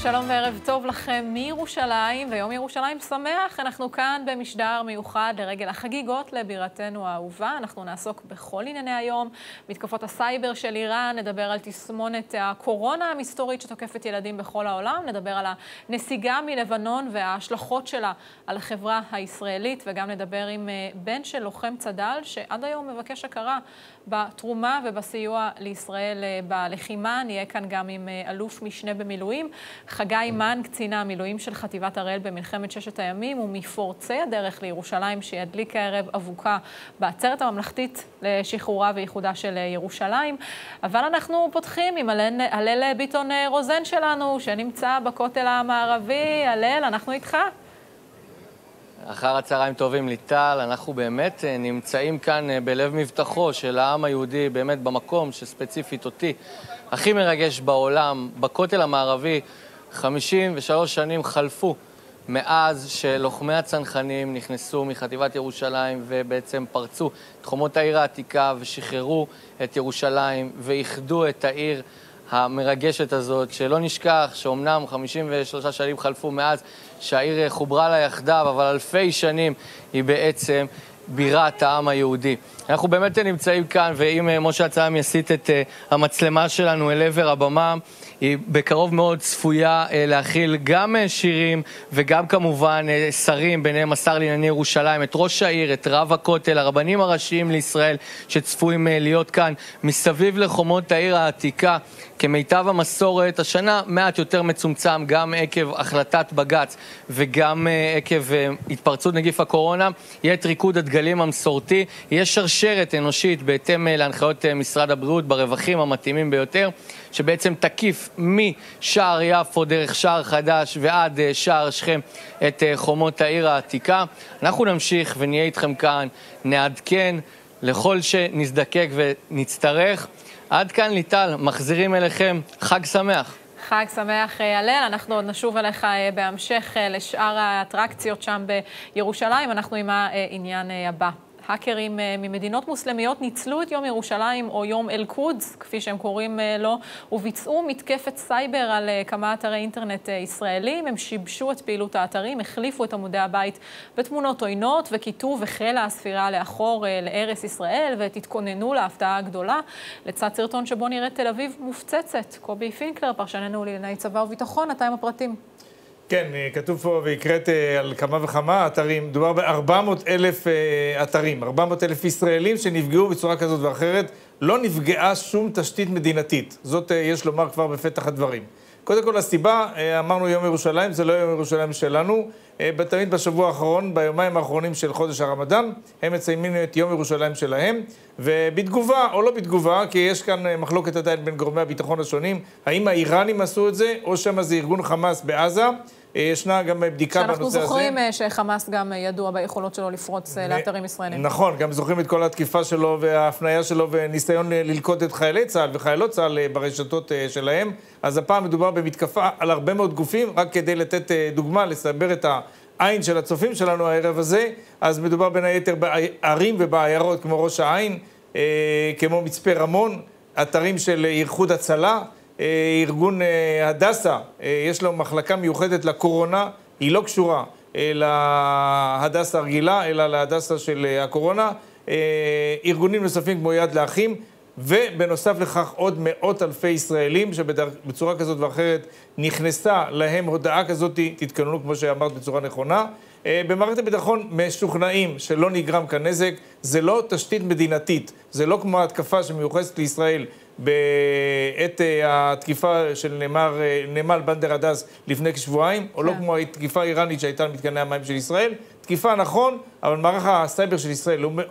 שלום וערב טוב לכם מירושלים, ויום ירושלים שמח. אנחנו כאן במשדר מיוחד לרגל החגיגות לבירתנו האהובה. אנחנו נעסוק בכל ענייני היום, מתקפות הסייבר של איראן, נדבר על תסמונת הקורונה המסתורית שתוקפת ילדים בכל העולם, נדבר על הנסיגה מלבנון וההשלכות שלה על החברה הישראלית, וגם נדבר עם בן של לוחם צד"ל שעד היום מבקש הכרה בתרומה ובסיוע לישראל בלחימה. נהיה כאן גם עם אלוף משנה במילואים, חגי מן, קצין המילואים של חטיבת הראל במלחמת ששת הימים, ומפורצי הדרך לירושלים שידליק הערב אבוקה בעצרת הממלכתית לשחרורה ואיחודה של ירושלים. אבל אנחנו פותחים עם הלל ביטון רוזן שלנו, שנמצא בכותל המערבי. הלל, אנחנו איתך. אחר הצהריים טובים ליטל, אנחנו באמת נמצאים כאן בלב מבטחו של העם היהודי, באמת במקום שספציפית אותי הכי מרגש בעולם, בכותל המערבי. 53 שנים חלפו מאז שלוחמי הצנחנים נכנסו מחטיבת ירושלים ובעצם פרצו את חומות העיר העתיקה ושחררו את ירושלים ואיחדו את העיר המרגשת הזאת, שלא נשכח שאומנם 53 שנים חלפו מאז שהעיר חוברה לה יחדיו, אבל אלפי שנים היא בעצם בירת העם היהודי. אנחנו באמת נמצאים כאן, ואם משה הצלם יסיט את המצלמה שלנו אל עבר הבמה, היא בקרוב מאוד צפויה להכיל גם שירים וגם כמובן שרים, ביניהם השר לענייני ירושלים, את ראש העיר, את רב הכותל, הרבנים הראשיים לישראל שצפויים להיות כאן מסביב לחומות העיר העתיקה. כמיטב המסורת, השנה מעט יותר מצומצם, גם עקב החלטת בג"ץ וגם עקב התפרצות נגיף הקורונה, יהיה את ריקוד הדגלים המסורתי, יהיה שרשרת אנושית בהתאם להנחיות משרד הבריאות ברווחים המתאימים ביותר, שבעצם תקיף משער יפו דרך שער חדש ועד שער שכם את חומות העיר העתיקה. אנחנו נמשיך ונהיה איתכם כאן, נעדכן לכל שנזדקק ונצטרך. עד כאן ליטל, מחזירים אליכם, חג שמח. חג שמח הלל, אנחנו עוד נשוב אליך בהמשך לשאר האטרקציות שם בירושלים. אנחנו עם העניין הבא. האקרים ממדינות מוסלמיות ניצלו את יום ירושלים, או יום אל-קודס, כפי שהם קוראים לו, וביצעו מתקפת סייבר על כמה אתרי אינטרנט ישראלים. הם שיבשו את פעילות האתרים, החליפו את עמודי הבית בתמונות עוינות, וכיתוב החלה הספירה לאחור לארץ ישראל, ותתכוננו להפתעה הגדולה. לצד סרטון שבו נראית תל אביב מופצצת. קובי פינקלר, פרשננו לענייני צבא וביטחון, אתה עם הפרטים. כן, כתוב פה והקראת על כמה וכמה אתרים, מדובר ב-400,000 אתרים, 400,000 ישראלים שנפגעו בצורה כזאת ואחרת. לא נפגעה שום תשתית מדינתית, זאת יש לומר כבר בפתח הדברים. קודם כל הסיבה, אמרנו יום ירושלים, זה לא יום ירושלים שלנו, תמיד בשבוע האחרון, ביומיים האחרונים של חודש הרמדאן, הם מציינים את יום ירושלים שלהם, ובתגובה או לא בתגובה, כי יש כאן מחלוקת עדיין בין גורמי הביטחון השונים, האם האיראנים עשו את זה, או שמה זה ארגון חמאס בעזה. ישנה גם בדיקה בנושא הזה. שאנחנו זוכרים שחמאס גם ידוע ביכולות שלו לפרוץ לאתרים ישראלים. נכון, גם זוכרים את כל התקיפה שלו וההפניה שלו וניסיון ללכוד את חיילי צה"ל וחיילות צה"ל ברשתות שלהם. אז הפעם מדובר במתקפה על הרבה מאוד גופים, רק כדי לתת דוגמה, לסבר את העין של הצופים שלנו הערב הזה. אז מדובר בין היתר בערים ובעיירות כמו ראש העין, כמו מצפה רמון, אתרים של איחוד הצלה, ארגון הדסה, יש לו מחלקה מיוחדת לקורונה, היא לא קשורה להדסה הרגילה, אלא להדסה של הקורונה, ארגונים נוספים כמו יד לאחים, ובנוסף לכך עוד מאות אלפי ישראלים שבצורה כזאת ואחרת נכנסה להם הודעה כזאת, תתכוננו כמו שאמרת בצורה נכונה. במערכת הביטחון משוכנעים שלא נגרם כאן נזק, זה לא תשתית מדינתית, זה לא כמו ההתקפה שמיוחסת לישראל בעת התקיפה של נמל בנדר הדס לפני כשבועיים, או לא כמו התקיפה האיראנית שהייתה על מתקני המים של ישראל. תקיפה נכון, אבל מערך הסייבר של ישראל הוא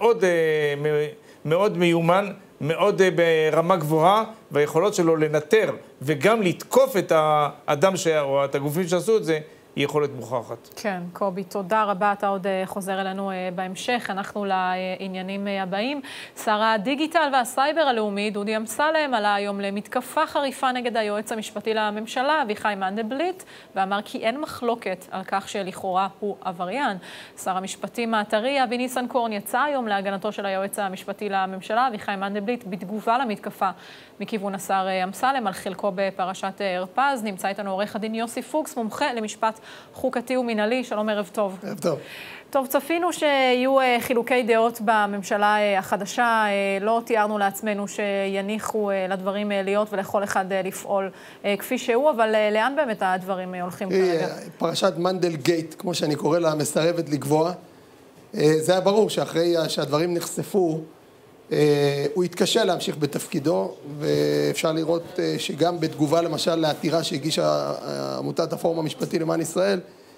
מאוד מיומן, מאוד ברמה גבוהה, והיכולות שלו לנטר וגם לתקוף את האדם או את הגופים שעשו את זה, היא יכולת מוכחת. כן, קובי, תודה רבה. אתה עוד חוזר אלינו בהמשך. אנחנו לעניינים הבאים. שר הדיגיטל והסייבר הלאומי, דודי אמסלם, עלה היום למתקפה חריפה נגד היועץ המשפטי לממשלה, אביחי מנדלבליט, ואמר כי אין מחלוקת על כך שלכאורה הוא עבריין. שר המשפטים הטרי, אבי ניסנקורן, יצא היום להגנתו של היועץ המשפטי לממשלה, אביחי מנדלבליט, בתגובה למתקפה מכיוון השר אמסלם על חלקו בפרשת הרפז. נמצא איתנו עורך הדין יוסי פוקס, מומחה למשפט חוקתי ומנהלי. שלום, ערב טוב. ערב טוב. טוב, צפינו שיהיו חילוקי דעות בממשלה החדשה. לא תיארנו לעצמנו שיניחו לדברים להיות ולכל אחד לפעול כפי שהוא, אבל לאן באמת הדברים הולכים כרגע? פרשת מנדל גייט, כמו שאני קורא לה, מסרבת לקבוע. זה היה ברור שאחרי שהדברים נחשפו, הוא התקשה להמשיך בתפקידו, ואפשר לראות שגם בתגובה למשל לעתירה שהגישה עמותת הפורום המשפטי למען ישראל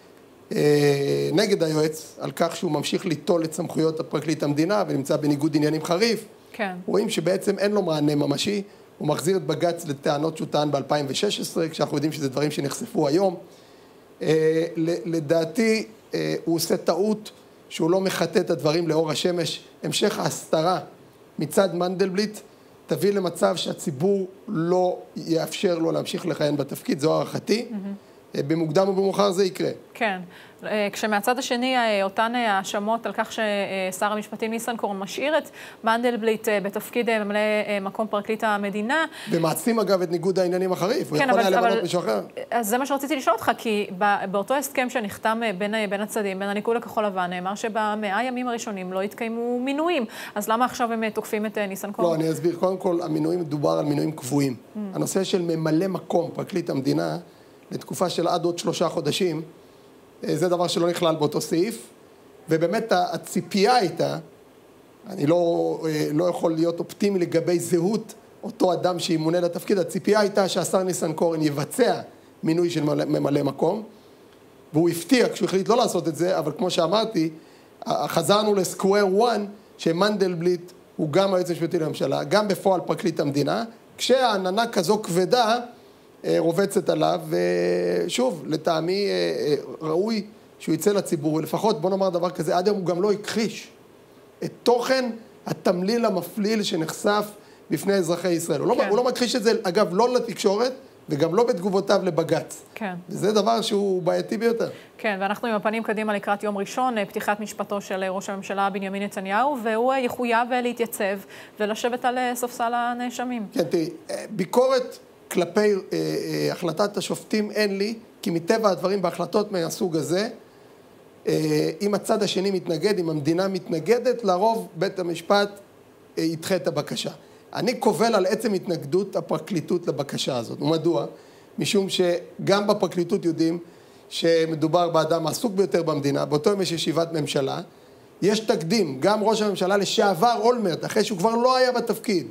נגד היועץ, על כך שהוא ממשיך ליטול את סמכויות הפרקליט המדינה ונמצא בניגוד עניינים חריף. כן. רואים שבעצם אין לו מענה ממשי, הוא מחזיר את בג"ץ לטענות שהוא טען ב-2016, כשאנחנו יודעים שזה דברים שנחשפו היום. לדעתי הוא עושה טעות שהוא לא מחטא את הדברים לאור השמש. המשך ההסתרה מצד מנדלבליט תביא למצב שהציבור לא יאפשר לו להמשיך לכהן בתפקיד, זו הערכתי. במוקדם ובמאוחר זה יקרה. כן. כשמהצד השני אותן האשמות על כך ששר המשפטים ניסנקורן משאיר את מנדלבליט בתפקיד ממלא מקום פרקליט המדינה. ומעצים אגב את ניגוד העניינים החריף, הוא כן, יכול היה למנות מישהו אחר. אז זה מה שרציתי לשאול אותך, כי באותו הסכם שנחתם בין הצדדים, בין הליכוד לכחול לבן, נאמר שב100 ימים הראשונים לא התקיימו מינויים. אז למה עכשיו הם תוקפים את ניסנקורן? לא, אני אסביר. קודם כל, המינויים מדובר על מינויים קבועים. הנושא של ממלא מקום פרקליט המדינה לתקופה של עד עוד 3 חודשים, זה דבר שלא נכלל באותו סעיף, ובאמת הציפייה הייתה, אני לא יכול להיות אופטימי לגבי זהות אותו אדם שימונה לתפקיד, הציפייה הייתה שהשר ניסנקורן יבצע מינוי של ממלא מקום, והוא הפתיע כשהוא החליט לא לעשות את זה, אבל כמו שאמרתי, חזרנו לסקוואר 1, שמנדלבליט הוא גם היועץ המשפטי לממשלה, גם בפועל פרקליט המדינה, כשהעננה כזו כבדה, רובצת עליו, ושוב, לטעמי ראוי שהוא יצא לציבור, ולפחות בוא נאמר דבר כזה, עד היום הוא גם לא הכחיש את תוכן התמליל המפליל שנחשף בפני אזרחי ישראל. כן. הוא לא מכחיש את זה, אגב, לא לתקשורת, וגם לא בתגובותיו לבג"ץ. כן. וזה דבר שהוא בעייתי ביותר. כן, ואנחנו עם הפנים קדימה לקראת יום ראשון, פתיחת משפטו של ראש הממשלה בנימין נתניהו, והוא יחויב להתייצב ולשבת על ספסל הנאשמים. כן, תראי, ביקורת כלפי החלטת השופטים אין לי, כי מטבע הדברים בהחלטות מהסוג הזה, אם הצד השני מתנגד, אם המדינה מתנגדת, לרוב בית המשפט ידחה את הבקשה. אני קובל על עצם התנגדות הפרקליטות לבקשה הזאת. ומדוע? משום שגם בפרקליטות יודעים שמדובר באדם העסוק ביותר במדינה, באותו יום יש ישיבת ממשלה, יש תקדים, גם ראש הממשלה לשעבר אולמרט, אחרי שהוא כבר לא היה בתפקיד,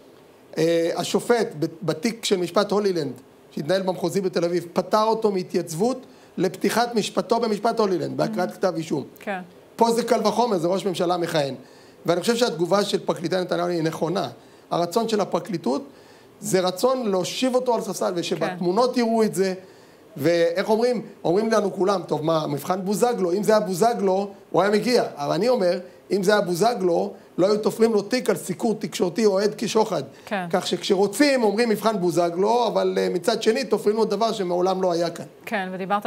השופט בתיק של משפט הולילנד, שהתנהל במחוזי בתל אביב, פטר אותו מהתייצבות לפתיחת משפטו במשפט הולילנד, בהקראת כתב אישום. כן. פה זה קל וחומר, זה ראש ממשלה מכהן. ואני חושב שהתגובה של פרקליטי נתניהו היא נכונה. הרצון של הפרקליטות זה רצון להושיב אותו על ספסל, ושבתמונות יראו את זה, ואיך אומרים? אומרים לנו כולם, טוב, מה, מבחן בוזגלו, אם זה היה בוזגלו, הוא היה מגיע. אבל אני אומר, אם זה היה בוזגלו, לא היו תופרים לו תיק על סיקור תקשורתי או עד כשוחד. כן. כך שכשרוצים אומרים מבחן בוזגלו, אבל מצד שני תופרים לו דבר שמעולם לא היה כאן. כן, ודיברת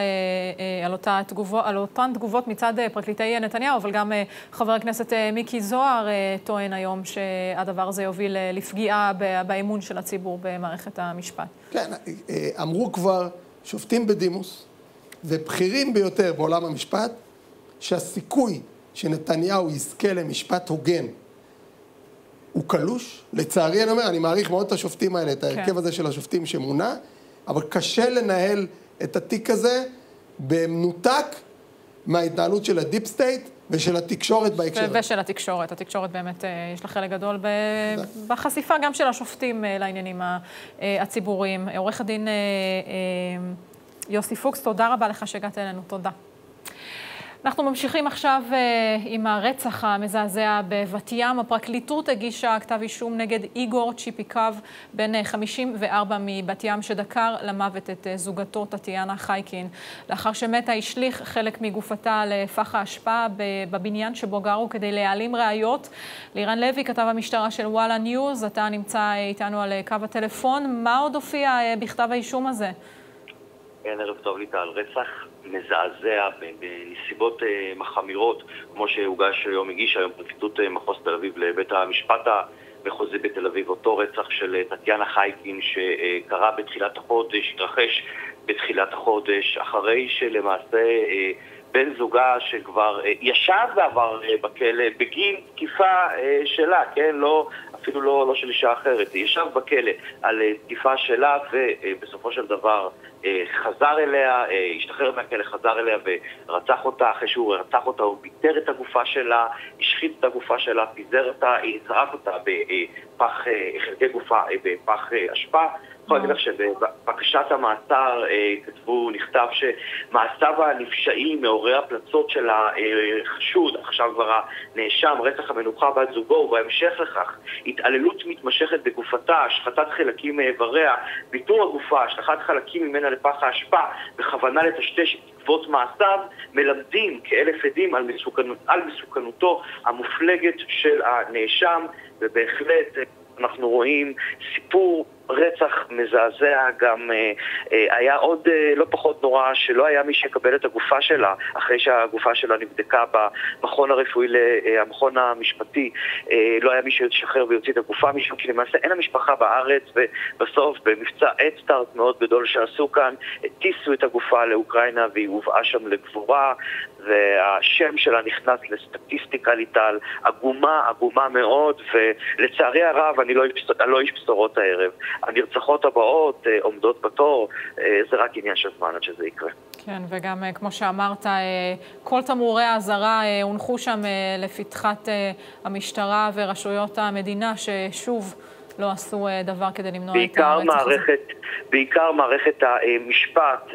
על אותן תגובות מצד פרקליטי נתניהו, אבל גם חבר הכנסת מיקי זוהר טוען היום שהדבר הזה יוביל לפגיעה באמון של הציבור במערכת המשפט. כן, אמרו כבר שופטים בדימוס ובכירים ביותר בעולם המשפט, שהסיכוי שנתניהו יזכה למשפט הוגן הוא קלוש. לצערי אני אומר, אני מעריך מאוד את השופטים האלה, את ההרכב הזה של השופטים שמונה, אבל קשה לנהל את התיק הזה במנותק מההתנהלות של הדיפ סטייט ושל התקשורת בהקשר. ושל התקשורת. התקשורת באמת יש לה חלק גדול בחשיפה גם של השופטים לעניינים הציבוריים. עורך הדין יוסי פוקס, תודה רבה לך שהגעת אלינו. תודה. אנחנו ממשיכים עכשיו עם הרצח המזעזע בבת ים. הפרקליטות הגישה כתב אישום נגד איגור צ'יפיקוב, בן 54 מבת ים, שדקר למוות את זוגתו טטיאנה חייקין. לאחר שמתה השליך חלק מגופתה לפח האשפה בבניין שבו גרו כדי להעלים ראיות. לירן לוי, כתב המשטרה של וואלה ניוז, אתה נמצא איתנו על קו הטלפון. מה עוד הופיע בכתב האישום הזה? כן, ערב טוב ליטל. רצח מזעזע בנסיבות מחמירות, כמו שהוגש היום, הגיש היום פרקליטות מחוז תל אביב לבית המשפט המחוזי בתל אביב, אותו רצח של טטיאנה חייקין שקרה בתחילת החודש, התרחש בתחילת החודש, אחרי שלמעשה בן זוגה שכבר ישב בעבר בכלא בגין תקיפה שלה, כן, אפילו לא של אישה אחרת, ישב בכלא על תקיפה שלה, ובסופו של דבר חזר אליה, השתחרר מהכלא, חזר אליה ורצח אותה. אחרי שהוא רצח אותה הוא ביטר את הגופה שלה, השחית את הגופה שלה, פיזר אותה, זרק אותה בפח, חלקי גופה בפח אשפה. אני יכול להגיד לך שבבקשת המעצר נכתב שמעשיו הנפשעים מעוררי הפלצות של החשוד, עכשיו כבר הנאשם, רצח המנוחה בת זוגו, ובהמשך לכך התעללות מתמשכת בגופתה, השחתת חלקים מאיבריה, ביטור הגופה, השלכת חלקים ממנה לפח האשפה, בכוונה לטשטש את עקבות מעשיו, מלמדים כאלף עדים על מסוכנותו המופלגת של הנאשם. ובהחלט אנחנו רואים סיפור רצח מזעזע. גם היה עוד לא פחות נורא שלא היה מי שיקבל את הגופה שלה אחרי שהגופה שלה נבדקה במכון הרפואי, המכון המשפטי, לא היה מי שישחרר ויוציא את הגופה משם, כי למעשה אין המשפחה בארץ, ובסוף במבצע אדסטארט מאוד גדול שעשו כאן, הטיסו את הגופה לאוקראינה והיא הובאה שם לגבורה, והשם שלה נכנס לסטטיסטיקה ליטל, עגומה מאוד, ולצערי הרב אני לא איש בשורות הערב. הנרצחות הבאות עומדות בתור, זה רק עניין של זמן עד שזה יקרה. כן, וגם כמו שאמרת, כל תמרורי האזהרה הונחו שם לפתחת המשטרה ורשויות המדינה, ששוב לא עשו דבר כדי למנוע את הרצח הזה. בעיקר מערכת המשפט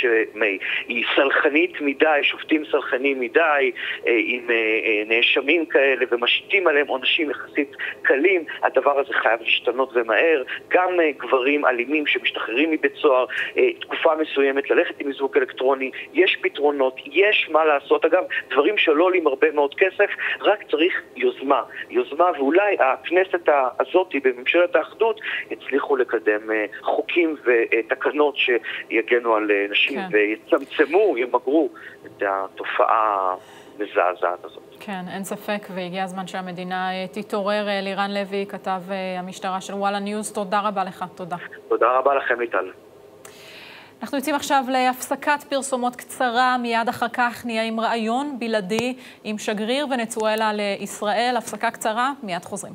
שהיא סלחנית מדי, שופטים סלחנים מדי, עם נאשמים כאלה ומשתים עליהם עונשים יחסית קלים. הדבר הזה חייב להשתנות ומהר. גם גברים אלימים שמשתחררים מבית סוהר תקופה מסוימת, ללכת עם איזוק אלקטרוני, יש פתרונות, יש מה לעשות. אגב, דברים שלא עולים הרבה מאוד כסף, רק צריך יוזמה, ואולי הכנסת הזאת בממשלת האחדות הצליחו לקדם חוקים ותקנות שיגנו על נשים, כן. ויצמצמו, ימגרו את התופעה המזעזעת הזאת. כן, אין ספק, והגיע הזמן שהמדינה תתעורר. לירן לוי, כתב המשטרה של וואלה ניוז, תודה רבה לך. תודה רבה לכם ליטל. אנחנו יוצאים עכשיו להפסקת פרסומות קצרה, מיד אחר כך נהיה עם רעיון בלעדי עם שגריר ונצואלה לישראל. הפסקה קצרה, מיד חוזרים.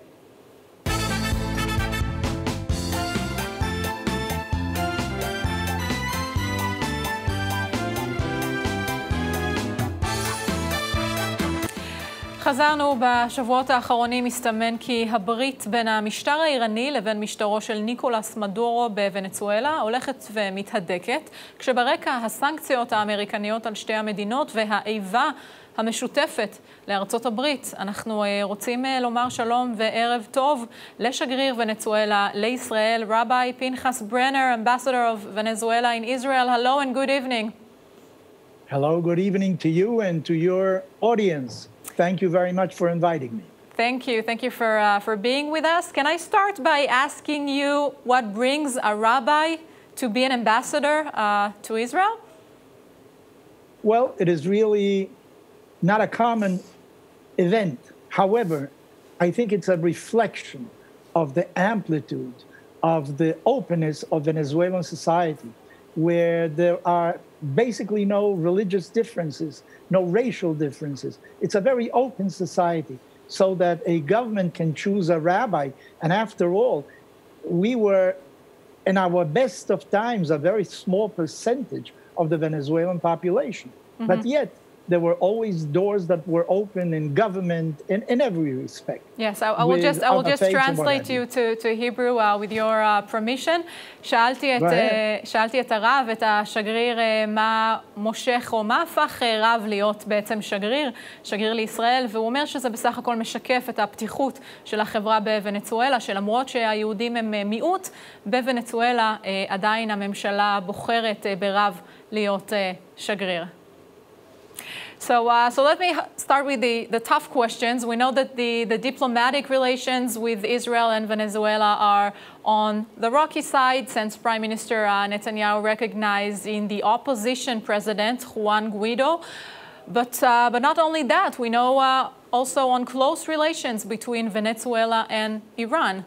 חזרנו. בשבועות האחרונים מסתמן כי הברית בין המשטר האיראני לבין משטרו של ניקולס מדורו בוונצואלה הולכת ומתהדקת, כשברקע הסנקציות האמריקניות על שתי המדינות והאיבה המשותפת לארצות הברית. אנחנו רוצים לומר שלום וערב טוב לשגריר ונצואלה לישראל, רבי פנחס ברנר, Ambassador of Venezuela in Israel. Hello and good evening. Hello, good evening to you and to your audience. Thank you very much for inviting me. Thank you. Thank you for being with us. Can I start by asking you what brings a rabbi to be an ambassador to Israel? Well, it is really not a common event. However, I think it's a reflection of the amplitude of the openness of Venezuelan society, where there are basically no religious differences, no racial differences. It's a very open society, so that a government can choose a rabbi. And after all, we were, in our best of times, a very small percentage of the Venezuelan population. Mm-hmm. But yet, there were always doors that were open in government in every respect. Yes, I will just translate you to Hebrew with your permission. שאלתי את הרב, את השגריר, מה מושך או מה הפך רב להיות בעצם שגריר לישראל, והוא אומר שזה בסך הכל משקף את הפתיחות של החברה בוונצואלה, שלמרות שהיהודים הם מיעוט, בוונצואלה עדיין הממשלה בוחרת ברב להיות שגריר. So let me start with the tough questions. We know that the diplomatic relations with Israel and Venezuela are on the rocky side since Prime Minister Netanyahu recognized in the opposition president, Juan Guaido. But not only that, we know also on close relations between Venezuela and Iran.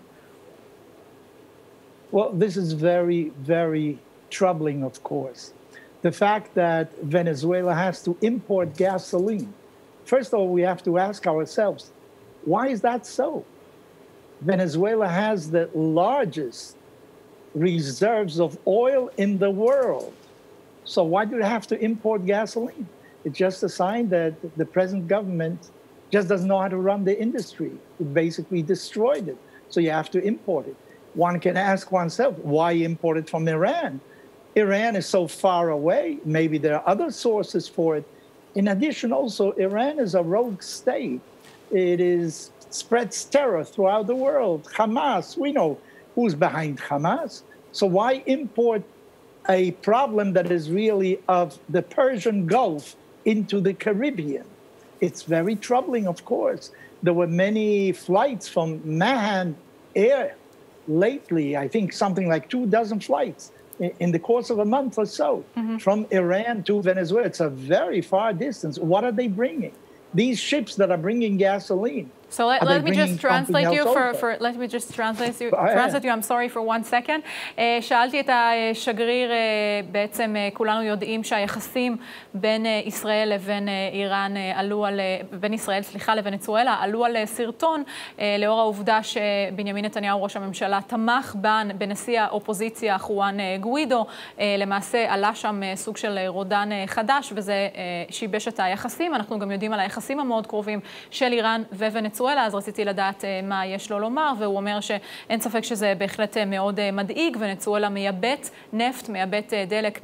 Well, this is very, very troubling, of course. The fact that Venezuela has to import gasoline. First of all, we have to ask ourselves, why is that so? Venezuela has the largest reserves of oil in the world. So why do they have to import gasoline? It's just a sign that the present government just doesn't know how to run the industry. It basically destroyed it. So you have to import it. One can ask oneself, why import it from Iran? Iran is so far away. Maybe there are other sources for it. In addition, also, Iran is a rogue state. It spreads terror throughout the world. Hamas, we know who's behind Hamas. So why import a problem that is really of the Persian Gulf into the Caribbean? It's very troubling, of course. There were many flights from Mahan Air lately, I think something like 24 flights in the course of a month or so, from Iran to Venezuela. It's a very far distance. What are they bringing? These ships that are bringing gasoline. So let me just translate you let me just translate you. I'm sorry for 1 second. שאלתי את השגריר, בעצם כולנו יודעים שהיחסים בין ישראל לבין איראן בין ישראל, לוונצואלה, עלו על סרטון, לאור העובדה שבנימין נתניהו, ראש הממשלה, תמך בנשיא האופוזיציה, חואן גואידו. למעשה עלה שם סוג של רודן חדש, וזה שיבש את היחסים. אנחנו גם יודעים על היחסים המאוד קרובים של איראן וונצואלה. אז רציתי לדעת מה יש לו לומר, והוא אומר שאין ספק שזה בהחלט מאוד מדאיג. ונצואלה מייבאת נפט, מייבאת דלק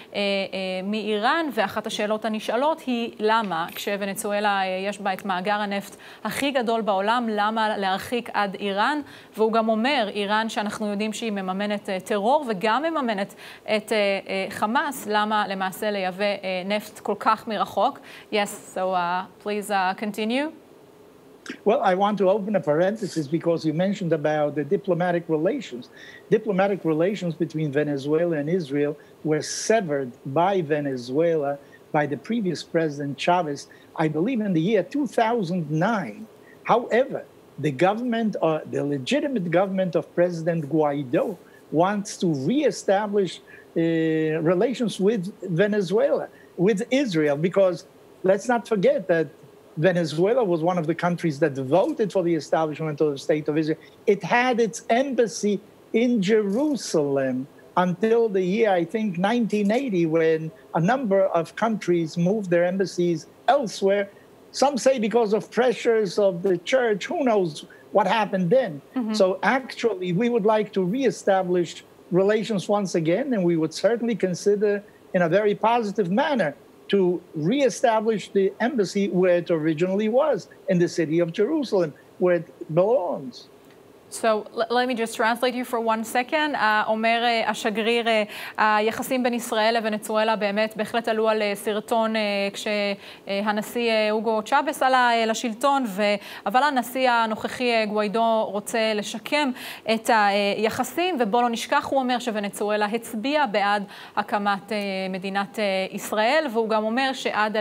מאיראן, ואחת השאלות הנשאלות היא למה, כשוונצואלה יש בה את מאגר הנפט הכי גדול בעולם, למה להרחיק עד איראן? והוא גם אומר, איראן שאנחנו יודעים שהיא מממנת טרור וגם מממנת את חמאס, למה למעשה לייבא נפט כל כך מרחוק? Yes, so please continue. Well, I want to open a parenthesis because you mentioned about the diplomatic relations. Diplomatic relations between Venezuela and Israel were severed by Venezuela by the previous president Chavez, I believe in the year 2009. However, the government, the legitimate government of President Guaido wants to reestablish relations with Venezuela, with Israel, because let's not forget that Venezuela was one of the countries that voted for the establishment of the State of Israel. It had its embassy in Jerusalem until the year, I think, 1980, when a number of countries moved their embassies elsewhere. Some say because of pressures of the church. Who knows what happened then? So actually, we would like to reestablish relations once again, and we would certainly consider in a very positive manner to reestablish the embassy where it originally was, in the city of Jerusalem, where it belongs. So let me just translate you for 1 second. אומר השגריר, היחסים בין ישראל לוונצואלה באמת בהחלט עלו על סרטון כשהנשיא אוגו צ'אבס עלה לשלטון, אבל הנשיא הנוכחי גואידו רוצה לשקם את היחסים, ובוא לא נשכח, הוא אומר שוונצואלה הצביע בעד הקמת מדינת ישראל, והוא גם אומר שעד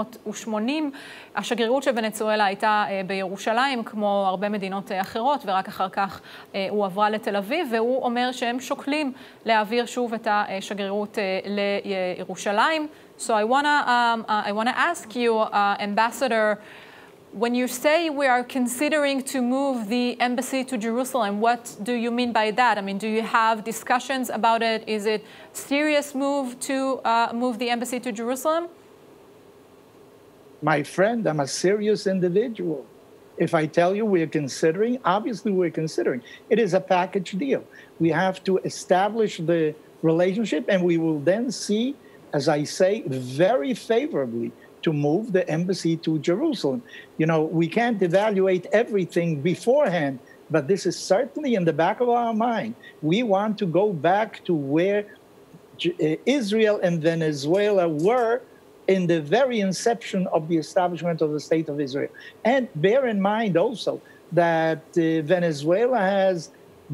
1980 השגרירות של ונצואלה הייתה בירושלים, כמו הרבה מדינות אחרות, ורק אחר כך הוא עברה לתל אביב, והוא אומר שהם שוקלים להעביר שוב את השגרירות לירושלים. So I wanna ask you, Ambassador, when you say we are considering to move the embassy to Jerusalem, what do you mean by that? I mean, do you have discussions about it? Is it a serious move to move the embassy to Jerusalem? my friend, I'm a serious individual. If I tell you we're considering, obviously we're considering. It is a package deal. We have to establish the relationship, and we will then see, as I say, very favorably to move the embassy to Jerusalem. You know, we can't evaluate everything beforehand, but this is certainly in the back of our mind. We want to go back to where Israel and Venezuela were in the very inception of the establishment of the State of Israel. And bear in mind also that Venezuela has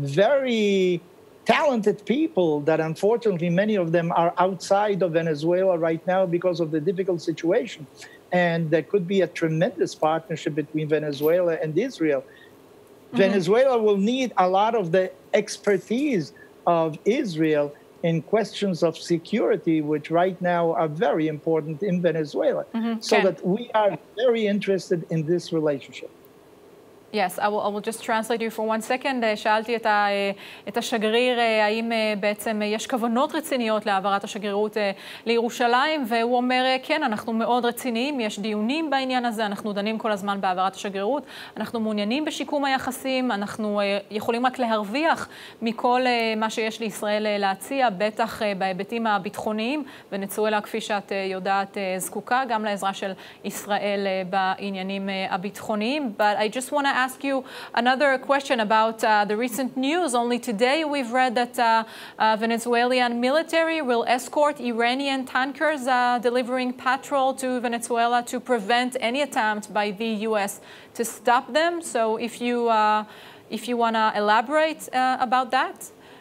very talented people that unfortunately many of them are outside of Venezuela right now because of the difficult situation. And there could be a tremendous partnership between Venezuela and Israel. Mm-hmm. Venezuela will need a lot of the expertise of Israel in questions of security, which right now are very important in Venezuela. Mm-hmm. So that we are very interested in this relationship. Yes, I will just translate you for 1 second. שאלתי את השגריר האם בעצם יש כוונות רציניות להעברת השגרירות לירושלים, והוא אומר, כן, אנחנו מאוד רציניים, יש דיונים בעניין הזה, אנחנו דנים כל הזמן בהעברת השגרירות, אנחנו מעוניינים בשיקום היחסים, אנחנו יכולים רק להרוויח מכל מה שיש לישראל להציע, בטח בהיבטים הביטחוניים, ונצואלה, כפי שאת יודעת, זקוקה גם לעזרה של ישראל בעניינים הביטחוניים. But I just want to ask you another question about the recent news. Only today we've read that Venezuelan military will escort Iranian tankers delivering petrol to Venezuela to prevent any attempt by the U.S. to stop them. So if you want to elaborate about that.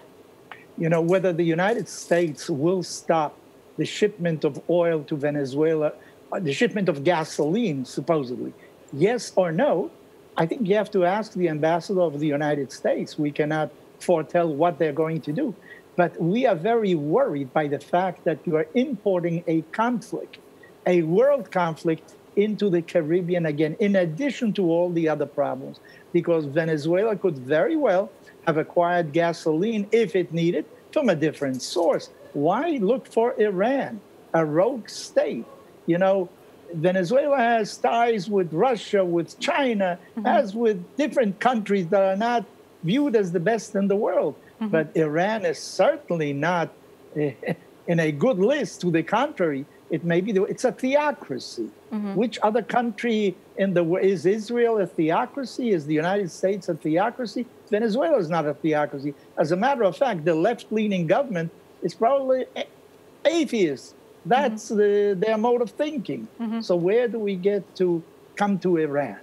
You know, whether the United States will stop the shipment of oil to Venezuela, the shipment of gasoline, supposedly, yes or no, I think you have to ask the ambassador of the United States. We cannot foretell what they're going to do. But we are very worried by the fact that you are importing a conflict, a world conflict, into the Caribbean again, in addition to all the other problems. Because Venezuela could very well have acquired gasoline, if it needed, from a different source. Why look for Iran, a rogue state? You know, Venezuela has ties with Russia, with China, as with different countries that are not viewed as the best in the world. But Iran is certainly not in a good list. To the contrary, it may be it's a theocracy. Which other country in the world is Israel a theocracy? Is the United States a theocracy? Venezuela is not a theocracy. As a matter of fact, the left-leaning government is probably atheist. That's their mode of thinking. So where do we get to come to Iran?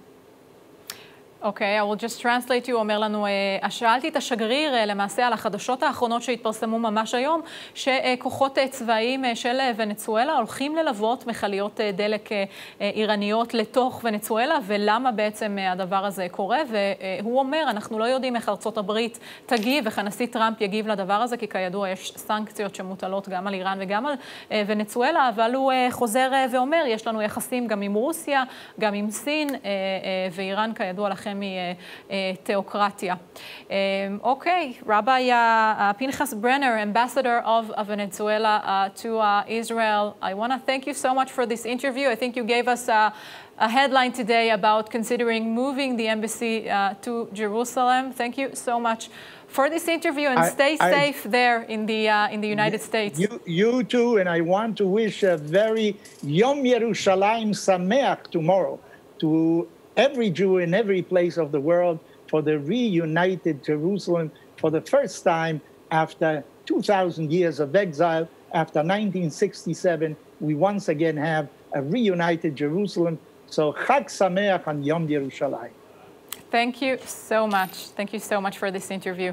Okay, I will just translate you. אומר לנו, שאלתי את השגריר למעשה על החדשות האחרונות שהתפרסמו ממש היום, שכוחות צבאיים של ונצואלה הולכים ללוות מכליות דלק איראניות לתוך ונצואלה, ולמה בעצם הדבר הזה קורה. והוא אומר, אנחנו לא יודעים איך ארצות הברית תגיב, איך הנשיא טראמפ יגיב לדבר הזה, כי כידוע יש סנקציות שמוטלות גם על איראן וגם על ונצואלה, אבל הוא חוזר ואומר, יש לנו יחסים גם עם רוסיה, גם עם סין, ואיראן כידוע לכם theocratia. Okay, Rabbi Pinchas Brenner, ambassador of Venezuela to Israel, I want to thank you so much for this interview. I think you gave us a headline today about considering moving the embassy to Jerusalem. Thank you so much for this interview, and stay safe there in the United States. You too, and I want to wish a very Yom Yerushalayim Sameach tomorrow to every Jew in every place of the world for the reunited Jerusalem for the first time after 2,000 years of exile. After 1967, we once again have a reunited Jerusalem. So Chag Sameach on Yom Yerushalayim. Thank you so much. Thank you so much for this interview.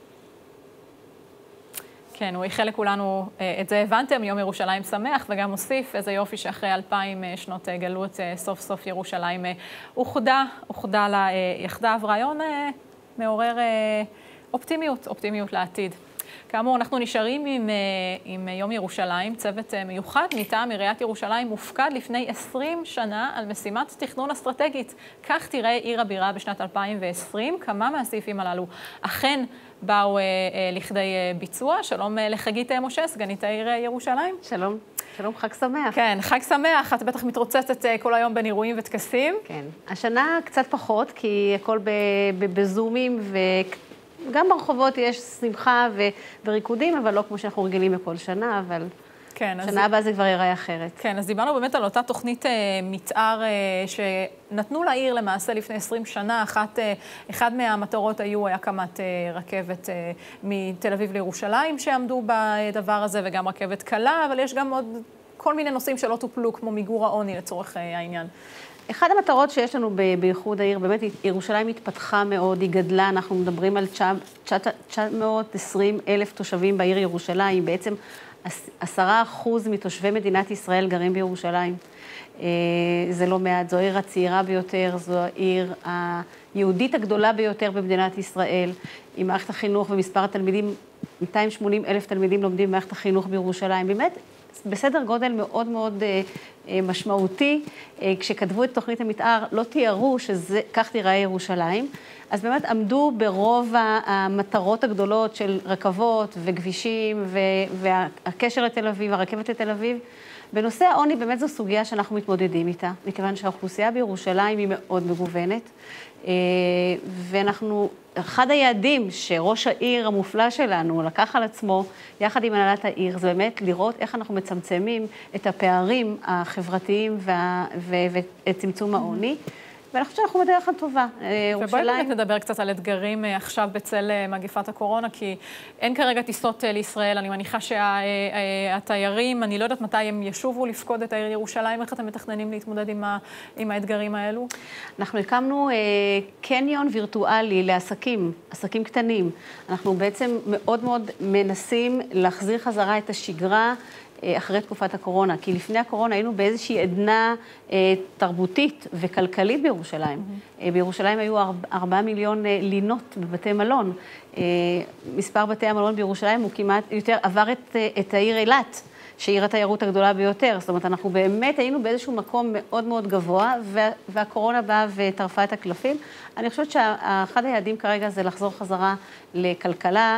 כן, הוא איחל לכולנו, את זה הבנתם, יום ירושלים שמח, וגם הוסיף איזה יופי שאחרי 2000 שנות גלות, סוף סוף ירושלים אוחדה לה יחדיו. רעיון מעורר אופטימיות לעתיד. כאמור, אנחנו נשארים עם יום ירושלים, צוות מיוחד מטעם עיריית ירושלים מופקד לפני 20 שנה על משימת תכנון אסטרטגית. כך תראה עיר הבירה בשנת 2020. כמה מהסעיפים הללו אכן באו לכדי ביצוע. שלום לחגית משה, סגנית העיר ירושלים. שלום. שלום, חג שמח. כן, חג שמח. את בטח מתרוצצת כל היום בין אירועים וטקסים. כן. השנה קצת פחות, כי הכל בזומים, וגם ברחובות יש שמחה וריקודים, אבל לא כמו שאנחנו רגילים בכל שנה, אבל כן, שנה הבאה זה כבר ייראה אחרת. כן, אז דיברנו באמת על אותה תוכנית מתאר שנתנו לעיר למעשה לפני 20 שנה. אחד מהמטרות היו הקמת רכבת מתל אביב לירושלים שעמדו בדבר הזה, וגם רכבת קלה, אבל יש גם עוד כל מיני נושאים שלא טופלו, כמו מיגור העוני לצורך העניין. אחד המטרות שיש לנו בייחוד העיר, באמת ירושלים התפתחה מאוד, היא גדלה, אנחנו מדברים על 920,000 תושבים בעיר ירושלים, בעצם 10% מתושבי מדינת ישראל גרים בירושלים. זה לא מעט, זו העיר הצעירה ביותר, זו העיר היהודית הגדולה ביותר במדינת ישראל, עם מערכת החינוך ומספר התלמידים, 280,000 תלמידים לומדים במערכת החינוך בירושלים. באמת, בסדר גודל מאוד מאוד משמעותי, כשכתבו את תוכנית המתאר, לא תיארו שכך תיראה ירושלים, אז באמת עמדו ברוב המטרות הגדולות של רכבות וכבישים והקשר לתל אביב, הרכבת לתל אביב. בנושא העוני באמת זו סוגיה שאנחנו מתמודדים איתה, מכיוון שהאוכלוסייה בירושלים היא מאוד מגוונת, ואנחנו, אחד היעדים שראש העיר המופלא שלנו לקח על עצמו, יחד עם הנהלת העיר, זה באמת לראות איך אנחנו מצמצמים את הפערים החברתיים וצמצום העוני. ואני חושבת שאנחנו בדרך הטובה. ובואי באמת נדבר קצת על אתגרים עכשיו בצל מגפת הקורונה, כי אין כרגע טיסות לישראל. אני מניחה שהתיירים, אני לא יודעת מתי הם ישובו לפקוד את העיר ירושלים. איך אתם מתכננים להתמודד עם האתגרים האלו? אנחנו הקמנו קניון וירטואלי לעסקים, עסקים קטנים. אנחנו בעצם מאוד מאוד מנסים להחזיר חזרה את השגרה אחרי תקופת הקורונה, כי לפני הקורונה היינו באיזושהי עדנה תרבותית וכלכלית בירושלים. בירושלים היו 4 מיליון לינות בבתי מלון. מספר בתי המלון בירושלים הוא כמעט יותר, עבר את העיר אילת, שהיא עיר התיירות הגדולה ביותר. זאת אומרת, אנחנו באמת היינו באיזשהו מקום מאוד מאוד גבוה, והקורונה באה וטרפה את הקלפים. אני חושבת שאחד היעדים כרגע זה לחזור חזרה לכלכלה,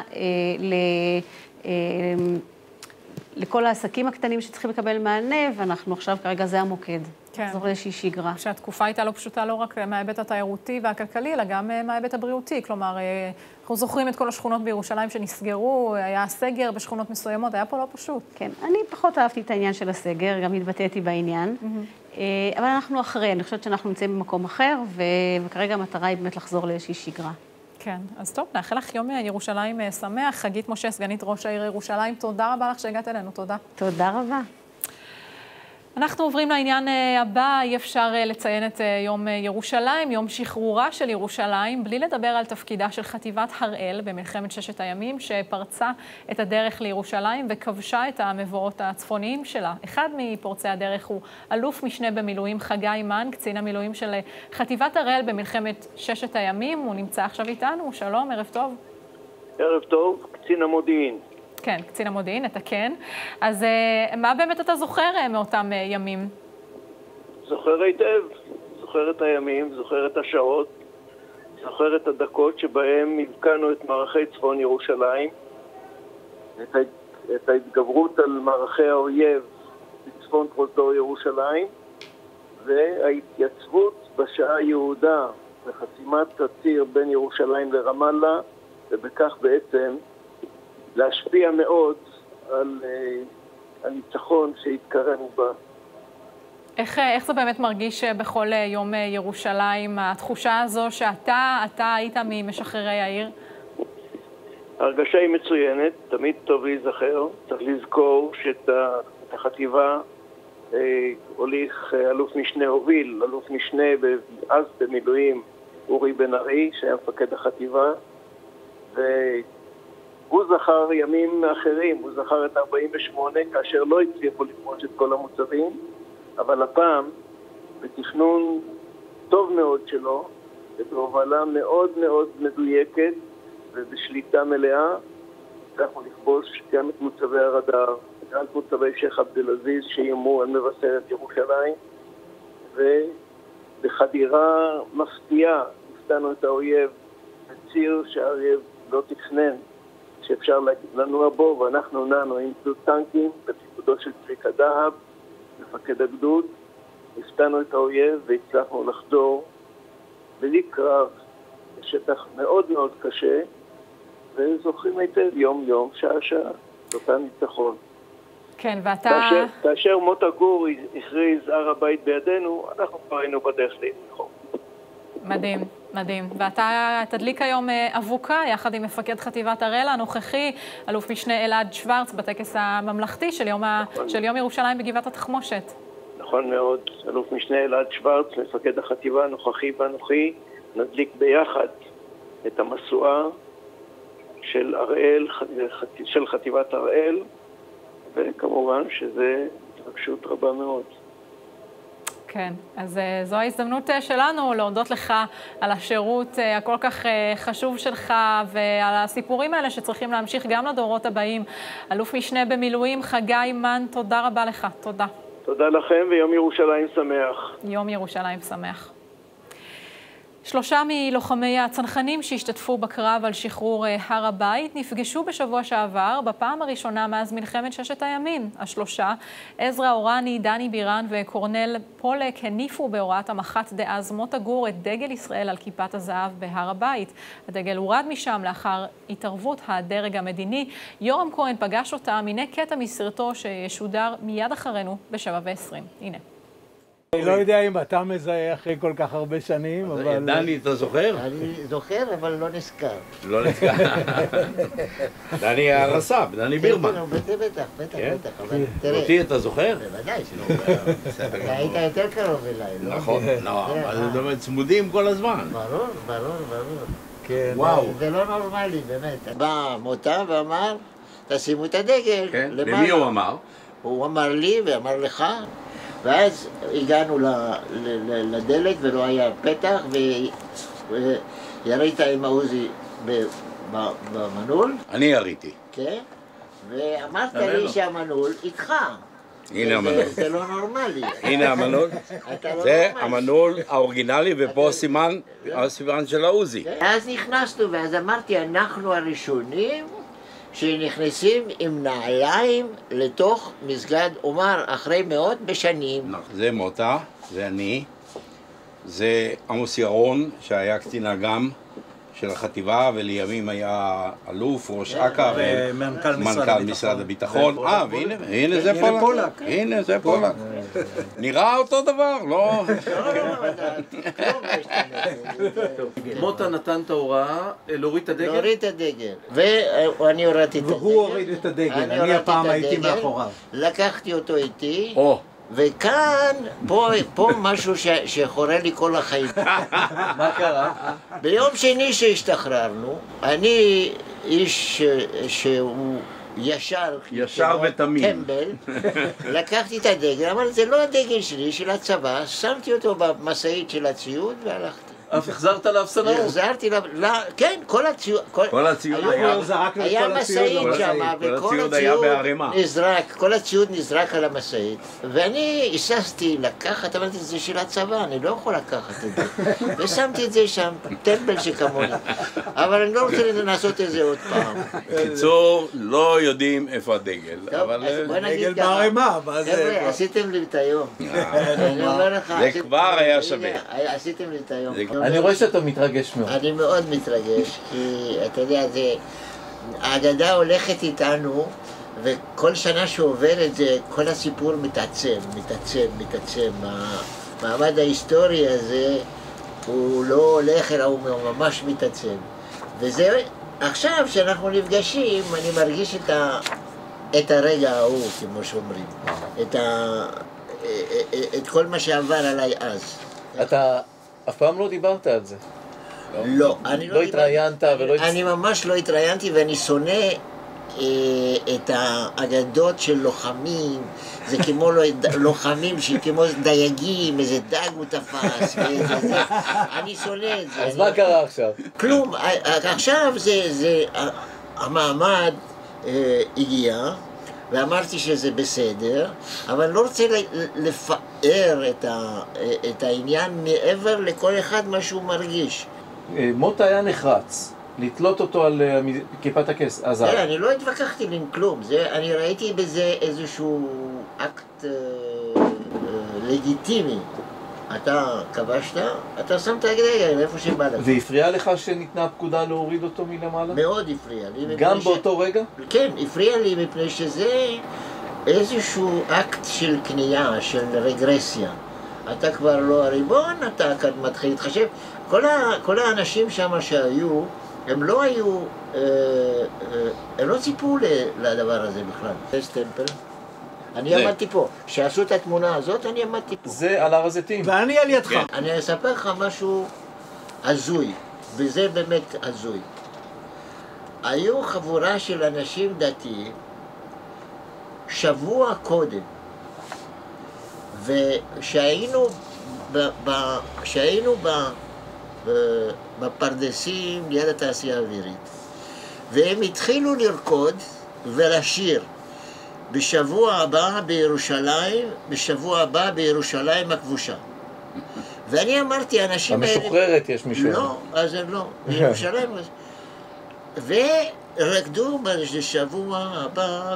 לכל העסקים הקטנים שצריכים לקבל מענה, ואנחנו עכשיו כרגע זה המוקד. כן. לחזור לאיזושהי שגרה. שהתקופה הייתה לא פשוטה לא רק מההיבט התיירותי והכלכלי, אלא גם מההיבט הבריאותי. כלומר, אנחנו זוכרים את כל השכונות בירושלים שנסגרו, היה סגר בשכונות מסוימות, היה פה לא פשוט. כן, אני פחות אהבתי את העניין של הסגר, גם התבטאתי בעניין, אבל אנחנו אחרי, אני חושבת שאנחנו נמצאים במקום אחר, וכרגע המטרה היא באמת לחזור לאיזושהי שגרה. כן, אז טוב, נאחל לך יום ירושלים שמח. חגית משה, סגנית ראש העיר ירושלים, תודה רבה לך שהגעת אלינו, תודה. תודה רבה. אנחנו עוברים לעניין הבא. אי אפשר לציין את יום ירושלים, יום שחרורה של ירושלים, בלי לדבר על תפקידה של חטיבת הראל במלחמת ששת הימים, שפרצה את הדרך לירושלים וכבשה את המבואות הצפוניים שלה. אחד מפורצי הדרך הוא אלוף משנה במילואים חגי מן, קצין המילואים של חטיבת הראל במלחמת ששת הימים. הוא נמצא עכשיו איתנו. שלום, ערב טוב. ערב טוב, קצין המודיעין. כן, קצין המודיעין, נתקן. אז מה באמת אתה זוכר מאותם ימים? זוכר היטב. זוכר את הימים, זוכר את השעות, זוכר את הדקות שבהם הבקענו את מערכי צפון ירושלים, את ההתגברות על מערכי האויב בצפון פרוזדור ירושלים, וההתייצבות בשעה יהודה בחסימת הציר בין ירושלים לרמאללה, ובכך בעצם להשפיע מאוד על הניצחון שהתקרנו בה. איך זה באמת מרגיש בכל יום ירושלים, התחושה הזו שאתה היית ממשחררי העיר? ההרגשה היא מצוינת, תמיד טוב להיזכר. צריך לזכור שאת החטיבה הוליך אלוף משנה הוביל, אלוף משנה אז במילואים אורי בן ארי, שהיה מפקד החטיבה, הוא זכר ימים אחרים, הוא זכר את 48 כאשר לא הצליחו לפרוץ את כל המוצבים, אבל הפעם בתכנון טוב מאוד שלו, ובהובלה מאוד מאוד מדויקת ובשליטה מלאה, הצלחנו לכבוש גם את מוצבי הרדאר, גם את מוצבי שייח' עבד אל-עזיז שאיימו על מבשרת ירושלים, ובחדירה מפתיעה הפתענו את האויב בציר שהאויב לא תכנן שאפשר לנוע בו, ואנחנו נענו עם גדוד טנקים בפיקוד בגדודו של צביקה דהב, מפקד הגדוד. הפתענו את האויב והצלחנו לחדור בלי קרב לשטח מאוד מאוד קשה, וזוכרים היטב יום יום, שעה שעה, אותה ניצחון. כן, ואתה... כאשר מוטה גור הכריז הר הבית בידינו, אנחנו כבר היינו בדרך לניצחון. מדהים, מדהים. ואתה תדליק היום אבוקה יחד עם מפקד חטיבת הראל הנוכחי, אלוף משנה אלעד שוורץ, בטקס הממלכתי של יום ירושלים בגבעת התחמושת. נכון מאוד. אלוף משנה אלעד שוורץ, מפקד החטיבה הנוכחי ואנוכי, נדליק ביחד את המשואה של הראל, של חטיבת הראל, וכמובן שזה התרגשות רבה מאוד. כן, אז זו ההזדמנות שלנו להודות לך על השירות הכל כך חשוב שלך ועל הסיפורים האלה שצריכים להמשיך גם לדורות הבאים. אלוף משנה במילואים חגי מן, תודה רבה לך. תודה. תודה לכם ויום ירושלים שמח. יום ירושלים שמח. 3 מלוחמי הצנחנים שהשתתפו בקרב על שחרור הר הבית נפגשו בשבוע שעבר בפעם הראשונה מאז מלחמת ששת הימים. 3, עזרא אורני, דני בירן וקורנל פולק, הניפו בהוראת המח"ט דאז מוטה גור את דגל ישראל על כיפת הזהב בהר הבית. הדגל הורד משם לאחר התערבות הדרג המדיני. יורם כהן פגש אותה, מיני קטע מסרטו שישודר מיד אחרינו ב7:20. הנה. אני לא יודע אם אתה מזהה אחרי כל כך הרבה שנים, אבל... דני, אתה זוכר? אני זוכר, אבל לא נזכר. לא נזכר. דני הרס"ב, דני בירמן. בטח, אבל תראה... אותי אתה זוכר? בוודאי שלא. אתה היית יותר קרוב אליי, לא? נכון, לא, אבל זאת אומרת, צמודים כל הזמן. ברור. כן, וואו. זה לא נורמלי, באמת. בא מוטה ואמר, תשימו את הדגל. כן, למי הוא אמר? הוא אמר לי ואמר לך. ואז הגענו לדלת ולא היה פתח, וירית עם העוזי במנעול. אני יריתי. כן, ואמרת לי שהמנעול איתך. הנה המנעול. זה לא נורמלי. הנה המנעול. זה המנעול האורגינלי, ופה הסימן של העוזי. אז נכנסנו, ואז אמרתי, אנחנו הראשונים שנכנסים עם נעליים לתוך מסגד עומר אחרי מאות בשנים. זה מוטה, זה אני, זה עמוס ירון שהיה קצין אג"ם של החטיבה ולימים היה אלוף, ראש אכ"א ומנכ"ל משרד הביטחון. והנה זה פולק. הנה זה פולק. נראה אותו דבר, לא? מוטה נתן את ההוראה להוריד את הדגל? להוריד את הדגל. ואני הורדתי את הדגל. והוא הוריד את הדגל, אני הפעם הייתי מאחוריו. לקחתי אותו איתי. וכאן, פה משהו שחורה לי כל החיים. מה קרה? ביום שני שהשתחררנו, אני איש שהוא ישר ותמים. טמבל, לקחתי את הדגל, אבל זה לא הדגל שלי, של הצבא, שמתי אותו במשאית של הציוד והלכתי. אף החזרת לאפסנאות? החזרתי, כן, כל הציוד. כל הציוד היה משאית שם, וכל הציוד נזרק, כל הציוד נזרק על המשאית. ואני היססתי לקחת, אמרתי, זה של הצבא, אני לא יכול לקחת את זה. ושמתי את זה שם, טמבל שכמוני. אבל אני לא רוצה לעשות את זה עוד פעם. בקיצור, לא יודעים איפה הדגל. דגל בערימה, מה זה? חבר'ה, עשיתם לי את היום. אני אומר לך, זה כבר היה שווה. עשיתם לי את היום. אני רואה שאתה מתרגש מאוד. אני מאוד מתרגש, כי אתה יודע, האגדה הולכת איתנו, וכל שנה שעוברת זה, כל הסיפור מתעצם. המעמד ההיסטורי הזה, הוא לא הולך אלא הוא ממש מתעצם. וזה, עכשיו שאנחנו נפגשים, אני מרגיש את הרגע ההוא, כמו שאומרים. את כל מה שעבר עליי אז. אתה אף פעם לא דיברת על זה. לא, לא התראיינת ולא... אני ממש לא התראיינתי, ואני שונא את האגדות של לוחמים. זה כמו לוחמים, כמו דייגים, איזה דג הוא תפס, אני שונא את זה. אז מה קרה עכשיו? כלום, עכשיו זה המעמד הגיע, ואמרתי שזה בסדר, אבל אני לא רוצה לפאר את העניין מעבר לכל אחד מה שהוא מרגיש. מוטה היה נחרץ. לתלות אותו על כיפת הזהב. אני לא התווכחתי עם כלום, אני ראיתי בזה איזשהו אקט לגיטימי. אתה כבשת, אתה שם את הגדיה איפה שבא לך. והפריע לך שניתנה הפקודה להוריד אותו מלמעלה? מאוד הפריע לי. גם באותו רגע? כן, הפריע לי מפני שזה איזשהו אקט של קנייה, של רגרסיה. אתה כבר לא הריבון, אתה מתחיל להתחשב. כל האנשים שם שהיו, הם לא היו, הם לא ציפו לדבר הזה בכלל. יש טמפל. אני עמדתי פה. כשעשו את התמונה הזאת, אני עמדתי פה. זה על הר הזיתים. ואני על ידך. אני אספר לך משהו הזוי, וזה באמת הזוי. היו חבורה של אנשים דתיים שבוע קודם, ושהיינו בפרדסים ליד התעשייה האווירית, והם התחילו לרקוד ולשיר בשבוע הבא בירושלים הכבושה. ואני אמרתי, האנשים האלה... המשוחררת יש מישהו. לא, אז הם לא, בירושלים. ורקדו בשבוע הבא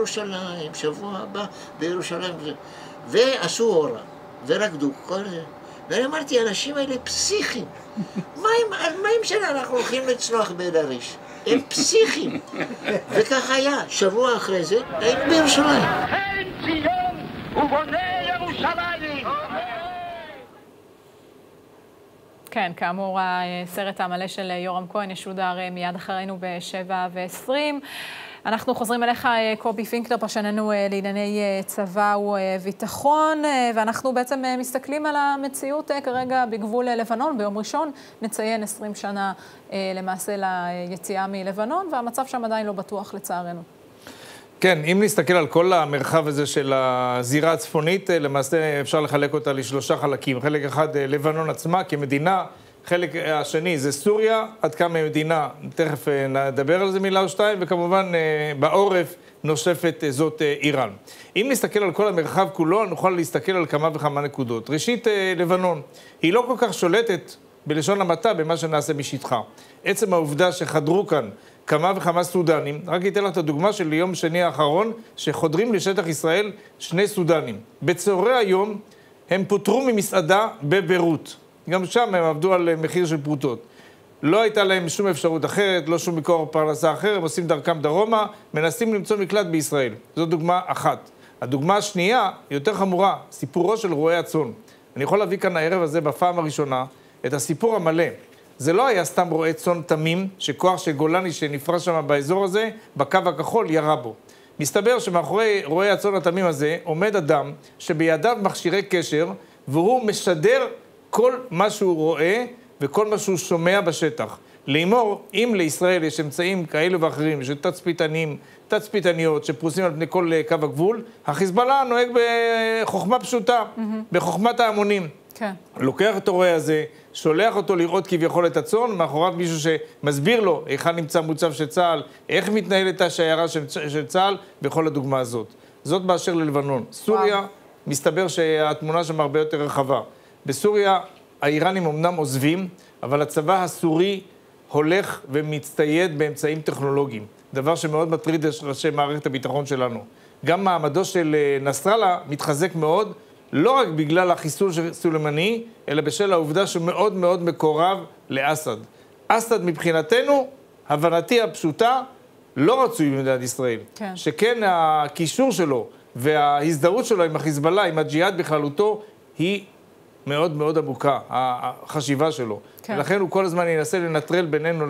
בירושלים, ועשו אורה, ורקדו כל זה. ואני אמרתי, האנשים האלה פסיכים. על מה הם שאנחנו הולכים לצלוח בלריש? הם פסיכים. וכך היה, שבוע אחרי זה, היינו בירושלים. אין ציון ובונה ירושלים! כן, כאמור, הסרט המלא של יורם כהן ישודר מיד אחרינו ב-7:20. אנחנו חוזרים אליך, קובי פינקלר, פרשננו לענייני צבא וביטחון, ואנחנו בעצם מסתכלים על המציאות כרגע בגבול לבנון. ביום ראשון נציין 20 שנה למעשה ליציאה מלבנון, והמצב שם עדיין לא בטוח לצערנו. כן, אם נסתכל על כל המרחב הזה של הזירה הצפונית, למעשה אפשר לחלק אותה לשלושה חלקים. חלק אחד, לבנון עצמה כמדינה, חלק השני זה סוריה, עד כמה מדינה, תכף נדבר על זה מילה או שתיים, וכמובן בעורף נושפת זאת איראן. אם נסתכל על כל המרחב כולו, נוכל להסתכל על כמה וכמה נקודות. ראשית, לבנון, היא לא כל כך שולטת בלשון המעטה במה שנעשה משטחה. עצם העובדה שחדרו כאן כמה וכמה סודנים, רק אתן לך את הדוגמה של יום שני האחרון, שחודרים לשטח ישראל 2 סודנים. בצהרי היום הם פוטרו ממסעדה בביירות. גם שם הם עבדו על מחיר של פרוטות. לא הייתה להם שום אפשרות אחרת, לא שום מקור פרנסה אחר, הם עושים דרכם דרומה, מנסים למצוא מקלט בישראל. זו דוגמה אחת. הדוגמה השנייה, יותר חמורה, סיפורו של רועי הצאן. אני יכול להביא כאן הערב הזה בפעם הראשונה את הסיפור המלא. זה לא היה סתם רועי צאן תמים, שכוח של גולני שנפרש שם באזור הזה, בקו הכחול ירה בו. מסתבר שמאחורי רועי הצאן התמים הזה עומד אדם שבידיו מכשירי קשר, והוא משדר כל מה שהוא רואה וכל מה שהוא שומע בשטח. לאמור, אם לישראל יש אמצעים כאלו ואחרים, של תצפיתניות שפרוסים על פני כל קו הגבול, החיזבאללה נוהג בחוכמה פשוטה, בחוכמת ההמונים. כן. לוקח את הרועה הזה, שולח אותו לראות כביכול את הצאן, מאחוריו מישהו שמסביר לו היכן נמצא מוצב של צה"ל, איך מתנהלת השיירה של צה"ל, בכל הדוגמה הזאת. זאת באשר ללבנון. סוריה, מסתבר שהתמונה שם הרבה יותר רחבה. בסוריה האיראנים אמנם עוזבים, אבל הצבא הסורי הולך ומצטייד באמצעים טכנולוגיים. דבר שמאוד מטריד ראשי מערכת הביטחון שלנו. גם מעמדו של נסראללה מתחזק מאוד, לא רק בגלל החיסול של סולימני, אלא בשל העובדה שהוא מאוד מאוד מקורב לאסד. אסד מבחינתנו, הבנתי הפשוטה, לא רצוי במדינת ישראל. כן. שכן הקישור שלו וההזדהות שלו עם החיזבאללה, עם הג'יהאד בכללותו, היא מאוד מאוד עמוקה, החשיבה שלו. כן. ולכן הוא כל הזמן ינסה לנטרל בינינו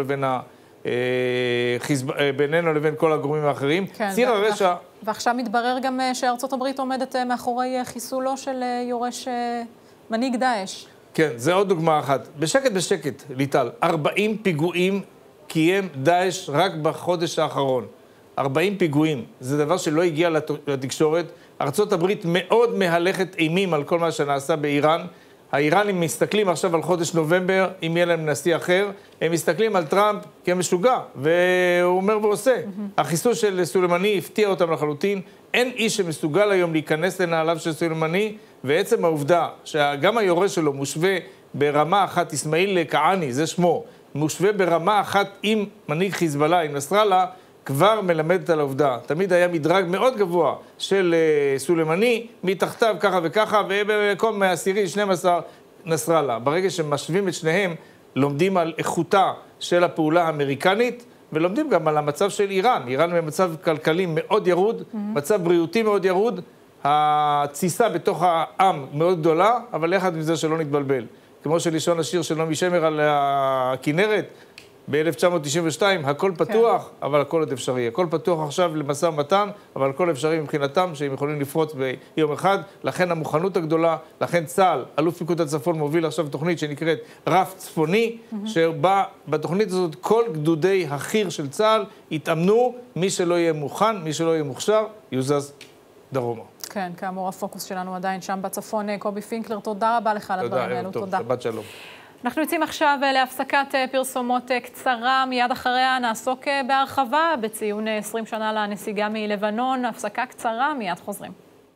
לבין כל הגורמים האחרים. כן, ציר הרשע... ועכשיו מתברר גם שארצות הברית עומדת מאחורי חיסולו של יורש מנהיג דאעש. כן, זה עוד דוגמה אחת. בשקט, ליטל, 40 פיגועים קיים דאעש רק בחודש האחרון. 40 פיגועים. זה דבר שלא הגיע לתקשורת. ארצות הברית מאוד מהלכת אימים על כל מה שנעשה באיראן. האיראנים מסתכלים עכשיו על חודש נובמבר, אם יהיה להם נשיא אחר, הם מסתכלים על טראמפ כמשוגע, והוא אומר ועושה. החיסול של סולימני הפתיע אותם לחלוטין, אין איש שמסוגל היום להיכנס לנעליו של סולימני, ועצם העובדה שגם היורש שלו מושווה ברמה אחת, אסמאעיל קעני, זה שמו, מושווה ברמה אחת עם מנהיג חיזבאללה, עם נסראללה, כבר מלמדת על העובדה. תמיד היה מדרג מאוד גבוה של סולימני, מתחתיו ככה וככה, ובמקום מהעשירי 12 נסראללה. ברגע שמשווים את שניהם, לומדים על איכותה של הפעולה האמריקנית, ולומדים גם על המצב של איראן. איראן במצב כלכלי מאוד ירוד, מצב בריאותי מאוד ירוד, התסיסה בתוך העם מאוד גדולה, אבל יחד עם זה שלא נתבלבל. כמו שלישון השיר של נעמי שמר על הכינרת, ב-1992, הכל פתוח, אבל הכל עוד אפשרי. הכל פתוח עכשיו למשא ומתן, אבל הכל אפשרי מבחינתם, שהם יכולים לפרוץ ביום אחד. לכן המוכנות הגדולה, לכן צה"ל, אלוף פיקוד הצפון מוביל עכשיו תוכנית שנקראת רף צפוני, שבה בתוכנית הזאת כל גדודי החי"ר של צה"ל יתאמנו, מי שלא יהיה מוכן, מי שלא יהיה מוכשר, יוזז דרומה. כן, כאמור, הפוקוס שלנו עדיין שם בצפון. קובי פינקלר, תודה רבה לך על הדברים האלו. תודה, שבת שלום. אנחנו יוצאים עכשיו להפסקת פרסומות קצרה, מיד אחריה נעסוק בהרחבה בציון 20 שנה לנסיגה מלבנון. הפסקה קצרה, מיד חוזרים.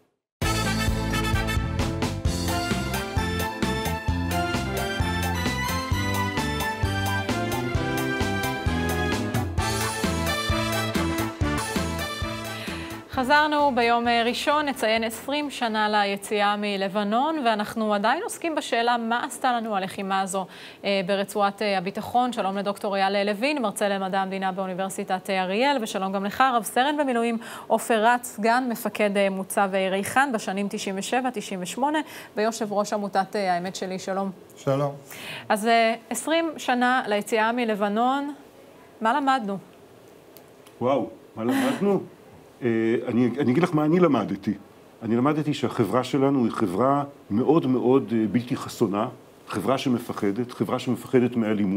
חזרנו ביום ראשון, נציין 20 שנה ליציאה מלבנון, ואנחנו עדיין עוסקים בשאלה מה עשתה לנו הלחימה הזו ברצועת הביטחון. שלום לדוקטור אייל לוין, מרצה למדע המדינה באוניברסיטת אריאל, ושלום גם לך, רב סרן במילואים עופר רץ, סגן מפקד מוצב ריחן בשנים 97-98, ויושב ראש עמותת האמת שלי. שלום. שלום. אז 20 שנה ליציאה מלבנון, מה למדנו? וואו, מה למדנו? אני אגיד לך מה אני למדתי. אני למדתי שהחברה שלנו היא חברה מאוד מאוד בלתי חסונה, חברה שמפחדת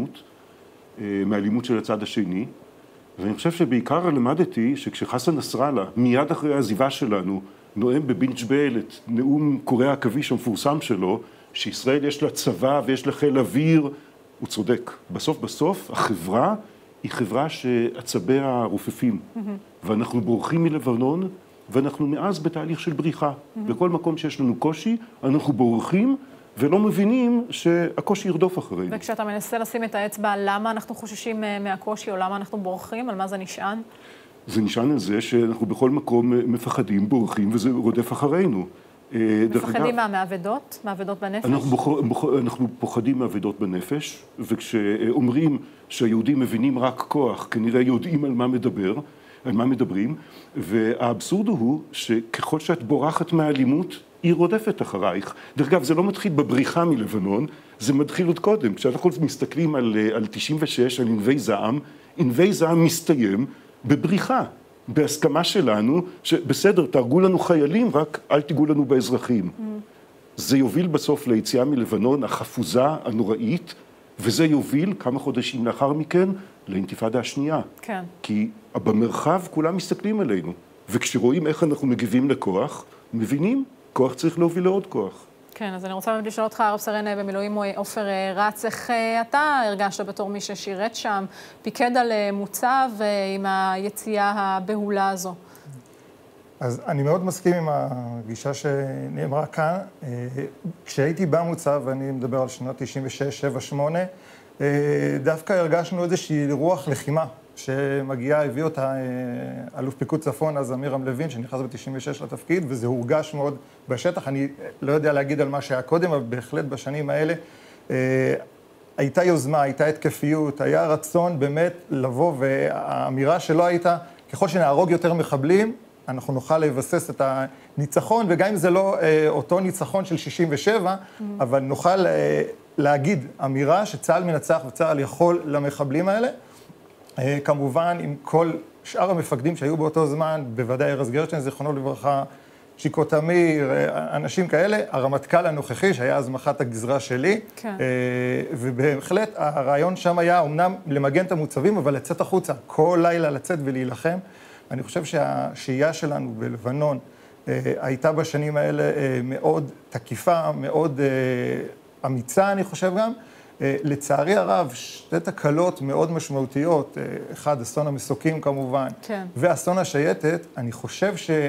מאלימות של הצד השני, ואני חושב שבעיקר למדתי שכשחסן נסראללה, מיד אחרי העזיבה שלנו, נואם בבינג' בייל את נאום קורי העכביש המפורסם שלו, שישראל יש לה צבא ויש לה חיל אוויר, הוא צודק. בסוף החברה היא חברה שעצביה רופפים, ואנחנו בורחים מלבנון, ואנחנו מאז בתהליך של בריחה. בכל מקום שיש לנו קושי, אנחנו בורחים ולא מבינים שהקושי ירדוף אחרינו. וכשאתה מנסה לשים את האצבע, למה אנחנו חוששים מהקושי, או למה אנחנו בורחים, על מה זה נשען? זה נשען על זה שאנחנו בכל מקום מפחדים, בורחים, וזה רודף אחרינו. מפחדים מהאבדות? מהאבדות בנפש? אנחנו פוחדים מהאבדות בנפש, וכשאומרים שהיהודים מבינים רק כוח, כנראה יודעים על מה מדברים, והאבסורד הוא שככל שאת בורחת מהאלימות, היא רודפת אחרייך. דרך אגב, זה לא מתחיל בבריחה מלבנון, זה מתחיל עוד קודם. כשאנחנו מסתכלים על 96, על ענבי זעם מסתיים בבריחה. בהסכמה שלנו, שבסדר, תהרגו לנו חיילים, רק אל תיגעו לנו באזרחים. זה יוביל בסוף ליציאה מלבנון החפוזה, הנוראית, וזה יוביל כמה חודשים לאחר מכן לאינתיפאדה השנייה. כן. כי במרחב כולם מסתכלים עלינו, וכשרואים איך אנחנו מגיבים לכוח, מבינים, כוח צריך להוביל לעוד כוח. כן, אז אני רוצה באמת לשאול אותך, רב סרן במילואים עופר רץ, איך אתה הרגשת בתור מי ששירת שם, פיקד על מוצב עם היציאה הבהולה הזו? אז אני מאוד מסכים עם הגישה שנאמרה כאן. כשהייתי במוצב, ואני מדבר על שנות 96, 7, 8, דווקא הרגשנו איזושהי רוח לחימה שמגיעה, הביא אותה אלוף פיקוד צפון, אז אמירם לוין, שנכנס ב-96 לתפקיד, וזה הורגש מאוד בשטח. אני לא יודע להגיד על מה שהיה קודם, אבל בהחלט בשנים האלה הייתה יוזמה, הייתה התקפיות, היה רצון באמת לבוא, והאמירה שלא הייתה, ככל שנהרוג יותר מחבלים, אנחנו נוכל לבסס את הניצחון, וגם אם זה לא אותו ניצחון של 67, אבל נוכל להגיד אמירה שצה"ל מנצח וצה"ל יכול למחבלים האלה. כמובן, עם כל שאר המפקדים שהיו באותו זמן, בוודאי ארז גרשטיין, זיכרונו לברכה, שיקו תמיר, אנשים כאלה, הרמטכ"ל הנוכחי, שהיה אז מח"ט הגזרה שלי, כן. ובהחלט הרעיון שם היה אומנם למגן את המוצבים, אבל לצאת החוצה, כל לילה לצאת ולהילחם. אני חושב שהשהייה שלנו בלבנון הייתה בשנים האלה מאוד תקיפה, מאוד אמיצה, אני חושב גם. לצערי הרב, שתי תקלות מאוד משמעותיות, אחד, אסון המסוקים כמובן, כן. ואסון השייטת, אני חושב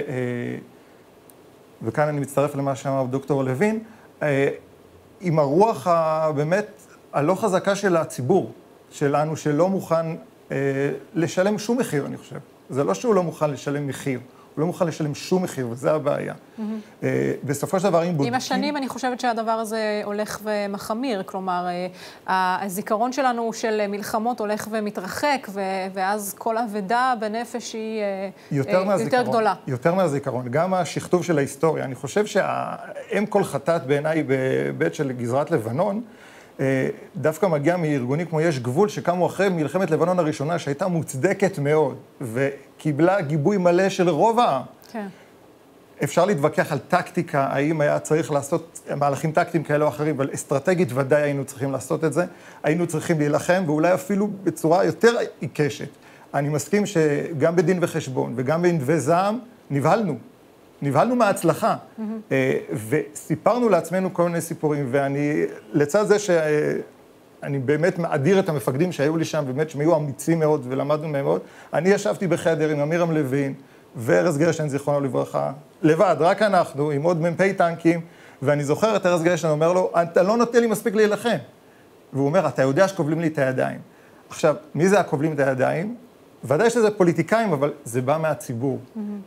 וכאן אני מצטרף למה שאמר דוקטור לוין, עם הרוח באמת הלא חזקה של הציבור, שלנו שלא מוכן לשלם שום מחיר, אני חושב. זה לא שהוא לא מוכן לשלם מחיר, הוא לא מוכן לשלם שום מחיר, וזה הבעיה. בסופו של דבר, אם בודקים... עם השנים אני חושבת שהדבר הזה הולך ומחמיר, כלומר, הזיכרון שלנו של מלחמות הולך ומתרחק, ואז כל אבדה בנפש היא יותר גדולה. יותר מהזיכרון, גם השכתוב של ההיסטוריה. אני חושב שהאם כל חטאת בעיניי בבית של גזרת לבנון, דווקא מגיע מארגונים כמו יש גבול, שקמו אחרי מלחמת לבנון הראשונה, שהייתה מוצדקת מאוד, וקיבלה גיבוי מלא של רוב העם. כן. אפשר להתווכח על טקטיקה, האם היה צריך לעשות מהלכים טקטיים כאלה או אחרים, אבל אסטרטגית ודאי היינו צריכים לעשות את זה, היינו צריכים להילחם, ואולי אפילו בצורה יותר עיקשת. אני מסכים שגם בדין וחשבון וגם בנדבי זעם, נבהלנו מההצלחה, וסיפרנו לעצמנו כל מיני סיפורים, ואני, לצד זה שאני באמת מאדיר את המפקדים שהיו לי שם, באמת שהם היו אמיצים מאוד ולמדנו מהם מאוד, אני ישבתי בחדר עם אמירם לוין, וארז גרשטיין, זיכרונו לברכה, לבד, רק אנחנו, עם עוד מ"פ טנקים, ואני זוכר את ארז גרשטיין, אומר לו, אתה לא נותן לי מספיק להילחם. והוא אומר, אתה יודע שכובלים לי את הידיים. עכשיו, מי זה הכובלים את הידיים? ודאי שזה פוליטיקאים, אבל זה בא מהציבור.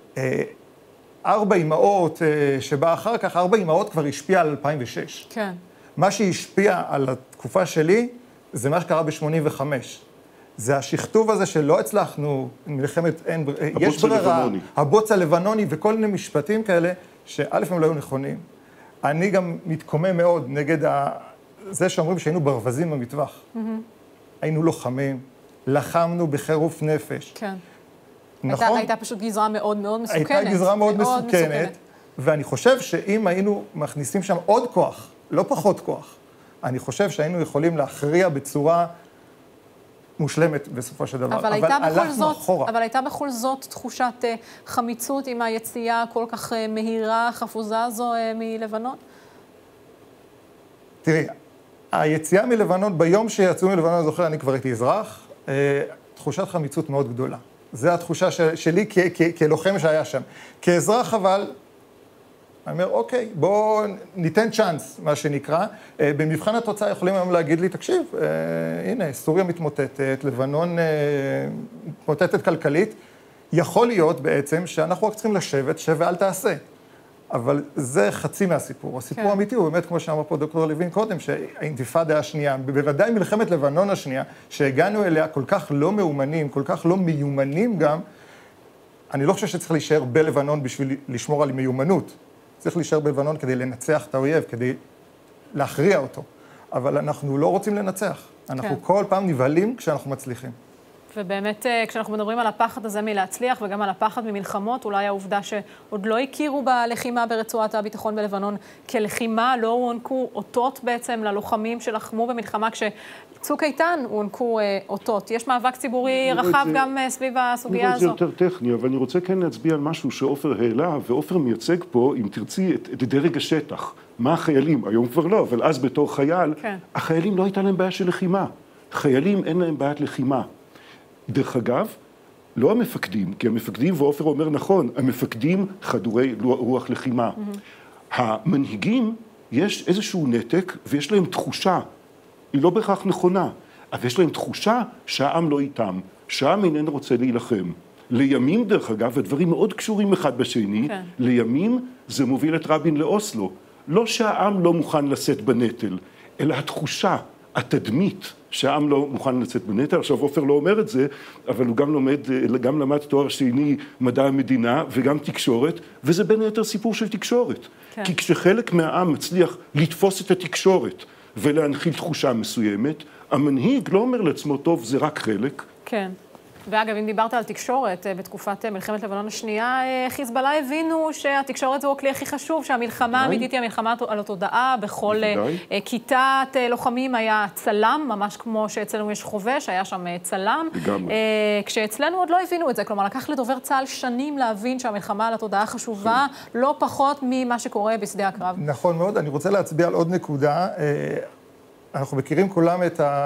4 אמהות שבא אחר כך, 4 אמהות כבר השפיע על 2006. כן. מה שהשפיע על התקופה שלי, זה מה שקרה ב-85. זה השכתוב הזה שלא הצלחנו, מלחמת אין, יש ברירה, הבוץ הלבנוני וכל מיני משפטים כאלה, שא' הם לא היו נכונים. אני גם מתקומם מאוד נגד זה שאומרים שהיינו ברווזים במטווח. היינו לוחמים, לחמנו בחירוף נפש. כן. נכון? הייתה פשוט גזרה מאוד מאוד מסוכנת. הייתה גזרה מאוד מסוכנת, ואני חושב שאם היינו מכניסים שם עוד כוח, לא פחות כוח, אני חושב שהיינו יכולים להכריע בצורה מושלמת בסופו של דבר, אבל הלכנו אחורה. אבל הייתה בכל זאת תחושת חמיצות עם היציאה כל כך מהירה, חפוזה הזו מלבנון? תראי, היציאה מלבנון, ביום שיצאו מלבנון, אני זוכר, אני כבר הייתי אזרח, תחושת חמיצות מאוד גדולה. זו התחושה שלי כלוחם שהיה שם. כאזרח אבל, אני אומר, אוקיי, בואו ניתן צ'אנס, מה שנקרא. במבחן התוצאה יכולים היום להגיד לי, תקשיב, הנה, סוריה מתמוטטת, לבנון מתמוטטת כלכלית. יכול להיות בעצם שאנחנו רק צריכים לשבת, שב ואל תעשה. אבל זה חצי מהסיפור. הסיפור האמיתי הוא באמת, כמו שאמר פה דוקטור לוין קודם, שהאינתיפאדה השנייה, בוודאי מלחמת לבנון השנייה, שהגענו אליה כל כך לא מאומנים, כל כך לא מיומנים גם, אני לא חושב שצריך להישאר בלבנון בשביל לשמור על מיומנות. צריך להישאר בלבנון כדי לנצח את האויב, כדי להכריע אותו. אבל אנחנו לא רוצים לנצח. אנחנו כל פעם נבהלים כשאנחנו מצליחים. ובאמת, כשאנחנו מדברים על הפחד הזה מלהצליח, וגם על הפחד ממלחמות, אולי העובדה שעוד לא הכירו בלחימה ברצועת הביטחון בלבנון כלחימה, לא הוענקו אותות בעצם ללוחמים שלחמו במלחמה, כשצוק איתן הוענקו אותות. יש מאבק ציבורי רחב גם סביב הסוגיה הזו. זה יותר טכני, אבל אני רוצה כן להצביע על משהו שאופר העלה, ואופר מייצג פה, אם תרצי, את דרג השטח. מה החיילים? היום כבר לא, אבל אז בתור חייל, החיילים לא הייתה להם בעיה של לחימה. חיילים אין להם בעיית לחימה. דרך אגב, לא המפקדים, כי המפקדים, ואופר אומר נכון, המפקדים חדורי רוח לחימה. המנהיגים, יש איזשהו נתק ויש להם תחושה, היא לא בהכרח נכונה, אבל יש להם תחושה שהעם לא איתם, שהעם איננו רוצה להילחם. לימים, דרך אגב, הדברים מאוד קשורים אחד בשני, לימים זה מוביל את רבין לאוסלו. לא שהעם לא מוכן לשאת בנטל, אלא התחושה, התדמית, שהעם לא מוכן לצאת בנטל. עכשיו, אופר לא אומר את זה, אבל הוא גם למד תואר שני מדע המדינה וגם תקשורת, וזה בין היתר סיפור של תקשורת. כן. כי כשחלק מהעם מצליח לתפוס את התקשורת ולהנחיל תחושה מסוימת, המנהיג לא אומר לעצמו, טוב, זה רק חלק. כן. ואגב, אם דיברת על תקשורת, בתקופת מלחמת לבנון השנייה, חיזבאללה הבינו שהתקשורת זו הכלי הכי חשוב, שהמלחמה האמיתית היא המלחמה על התודעה, בכל כיתת לוחמים היה צלם, ממש כמו שאצלנו יש חובש, היה שם צלם. כשאצלנו עוד לא הבינו את זה, כלומר, לקח לדובר צה"ל שנים להבין שהמלחמה על התודעה חשובה, לא פחות ממה שקורה בשדה הקרב. נכון מאוד, אני רוצה להצביע על עוד נקודה. אנחנו מכירים כולם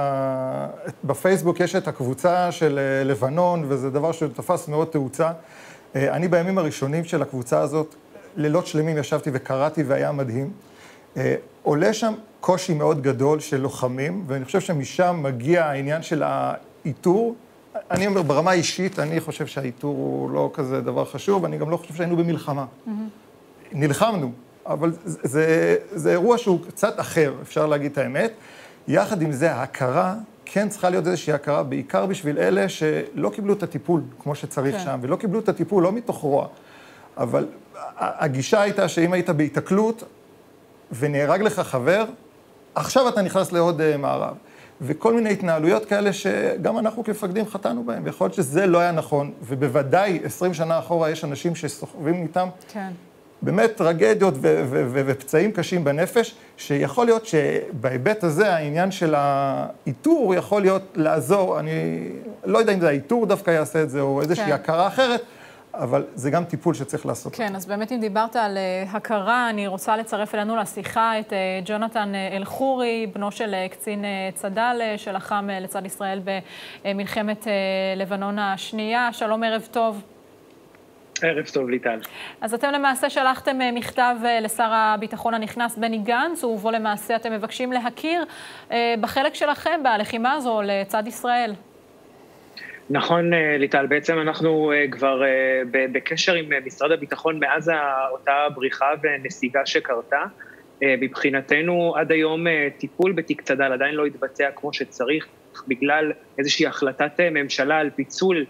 בפייסבוק יש את הקבוצה של לבנון, וזה דבר שתפס מאוד תאוצה. אני בימים הראשונים של הקבוצה הזאת, לילות שלמים ישבתי וקראתי והיה מדהים. עולה שם קושי מאוד גדול של לוחמים, ואני חושב שמשם מגיע העניין של האיתור. אני אומר, ברמה האישית, אני חושב שהאיתור הוא לא כזה דבר חשוב, אני גם לא חושב שהיינו במלחמה. נלחמנו, אבל זה אירוע שהוא קצת אחר, אפשר להגיד את האמת. יחד עם זה, ההכרה כן צריכה להיות איזושהי הכרה, בעיקר בשביל אלה שלא קיבלו את הטיפול כמו שצריך שם, ולא קיבלו את הטיפול לא מתוך רוע. אבל הגישה הייתה שאם היית בהתקלות ונהרג לך חבר, עכשיו אתה נכנס לעוד מערב. וכל מיני התנהלויות כאלה שגם אנחנו כמפקדים חטאנו בהם. יכול להיות שזה לא היה נכון, ובוודאי 20 שנה אחורה יש אנשים שסוחבים איתם. כן. באמת טרגדיות ופצעים קשים בנפש, שיכול להיות שבהיבט הזה העניין של האיתור יכול להיות לעזור, אני לא יודע אם זה האיתור דווקא יעשה את זה או איזושהי הכרה אחרת, אבל זה גם טיפול שצריך לעשות. כן, אז באמת אם דיברת על הכרה, אני רוצה לצרף אלינו לשיחה את ג'ונתן אלחורי, בנו של קצין צד"ל, שלחם לצד ישראל במלחמת לבנון השנייה. שלום, ערב טוב. ערב טוב, ליטל. אז אתם למעשה שלחתם מכתב לשר הביטחון הנכנס בני גנץ, ובו למעשה אתם מבקשים להכיר בחלק שלכם בלחימה הזו לצד ישראל. נכון, ליטל, בעצם אנחנו כבר בקשר עם משרד הביטחון מאז אותה בריחה ונסיגה שקרתה. מבחינתנו עד היום טיפול בתיק צד"ל עדיין לא התבצע כמו שצריך, בגלל איזושהי החלטת ממשלה על פיצול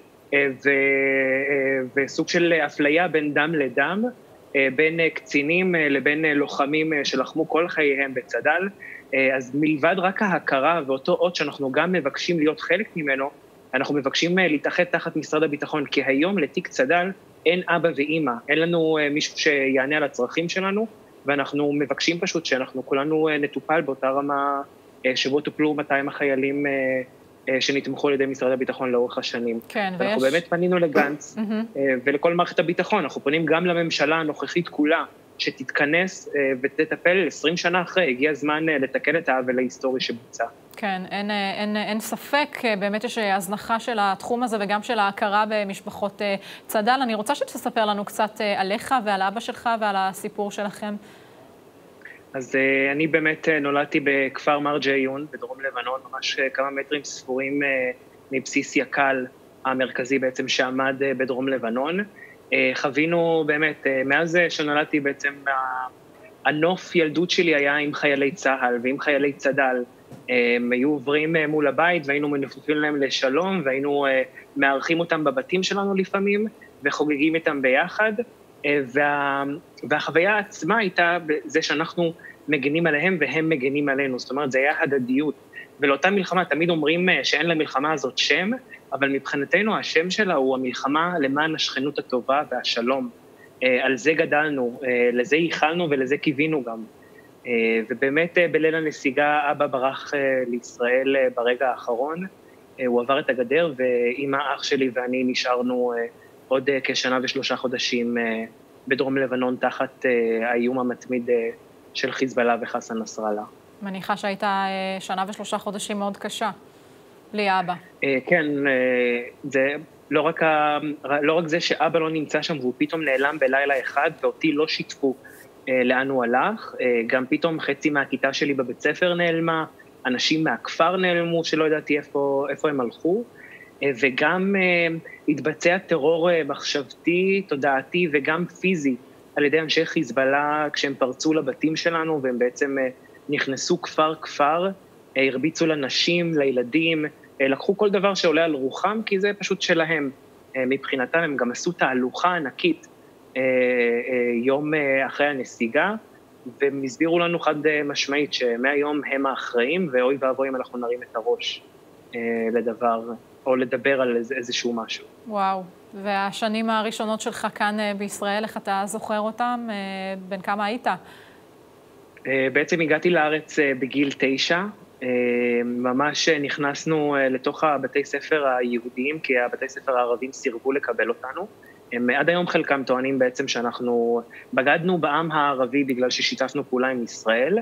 וסוג של אפליה בין דם לדם, בין קצינים לבין לוחמים שלחמו כל חייהם בצד"ל. אז מלבד רק ההכרה ואותו אות שאנחנו גם מבקשים להיות חלק ממנו, אנחנו מבקשים להתאחד תחת משרד הביטחון, כי היום לתיק צד"ל אין אבא ואמא, אין לנו מישהו שיענה על הצרכים שלנו, ואנחנו מבקשים פשוט שאנחנו כולנו נטופל באותה רמה שבו טופלו 200 החיילים שנתמכו על ידי משרד הביטחון לאורך השנים. כן, אנחנו באמת פנינו לגנץ ולכל מערכת הביטחון, אנחנו פונים גם לממשלה הנוכחית כולה, שתתכנס ותטפל 20 שנה אחרי, הגיע הזמן לתקן את העוול ההיסטורי שבוצע. כן, אין ספק, באמת יש הזנחה של התחום הזה וגם של ההכרה במשפחות צד"ל. אני רוצה שתספר לנו קצת עליך ועל אבא שלך ועל הסיפור שלכם. אז אני באמת נולדתי בכפר מרג' עיון, בדרום לבנון, ממש כמה מטרים ספורים מבסיס יקל המרכזי בעצם שעמד בדרום לבנון. חווינו באמת, מאז שנולדתי בעצם, הנוף ילדות שלי היה עם חיילי צה"ל ועם חיילי צד"ל. הם היו עוברים מול הבית והיינו מנופפים להם לשלום, והיינו מארחים אותם בבתים שלנו לפעמים, וחוגגים איתם ביחד. והחוויה עצמה הייתה זה שאנחנו מגנים עליהם והם מגנים עלינו, זאת אומרת, זה היה הדדיות. ולאותה מלחמה תמיד אומרים שאין למלחמה הזאת שם, אבל מבחינתנו השם שלה הוא המלחמה למען השכנות הטובה והשלום. על זה גדלנו, לזה ייחלנו ולזה קיווינו גם. ובאמת בליל הנסיגה אבא ברח לישראל ברגע האחרון, הוא עבר את הגדר, ואמא, אח שלי ואני נשארנו עוד כשנה ו3 חודשים בדרום לבנון תחת האיום המתמיד של חיזבאללה וחסן נסראללה. מניחה שהייתה שנה ו3 חודשים מאוד קשה, לי אבא. כן, זה לא רק זה שאבא לא נמצא שם והוא פתאום נעלם בלילה אחד, ואותי לא שיתפו לאן הוא הלך, גם פתאום חצי מהכיתה שלי בבית ספר נעלמה, אנשים מהכפר נעלמו שלא ידעתי איפה הם הלכו, וגם התבצע טרור מחשבתי, תודעתי וגם פיזי על ידי אנשי חיזבאללה כשהם פרצו לבתים שלנו, והם בעצם נכנסו כפר, הרביצו לנשים, לילדים, לקחו כל דבר שעולה על רוחם, כי זה פשוט שלהם. מבחינתם הם גם עשו תהלוכה ענקית יום אחרי הנסיגה, והם הסבירו לנו חד משמעית שמהיום הם האחראים, ואוי ואבוי אם אנחנו נרים את הראש לדבר, או לדבר על איזשהו משהו. וואו, והשנים הראשונות שלך כאן בישראל, איך אתה זוכר אותם? בן כמה היית? בעצם הגעתי לארץ בגיל 9, ממש נכנסנו לתוך הבתי ספר היהודיים, כי הבתי ספר הערבים סירבו לקבל אותנו. הם עד היום חלקם טוענים בעצם שאנחנו בגדנו בעם הערבי בגלל ששיתפנו פעולה עם ישראל,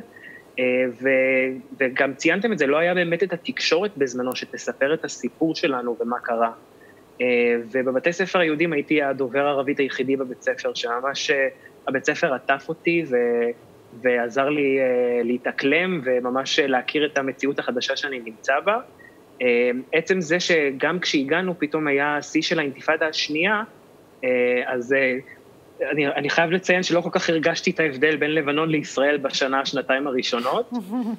וגם ציינתם את זה, לא היה באמת את התקשורת בזמנו שתספר את הסיפור שלנו ומה קרה. ובבתי ספר היהודים הייתי הדובר הערבית היחידי בבית ספר, שממש הבית ספר עטף אותי ועזר לי להתאקלם וממש להכיר את המציאות החדשה שאני נמצא בה. עצם זה שגם כשהגענו פתאום היה שיא של האינתיפאדה השנייה, אז אני חייב לציין שלא כל כך הרגשתי את ההבדל בין לבנון לישראל בשנה, שנתיים הראשונות,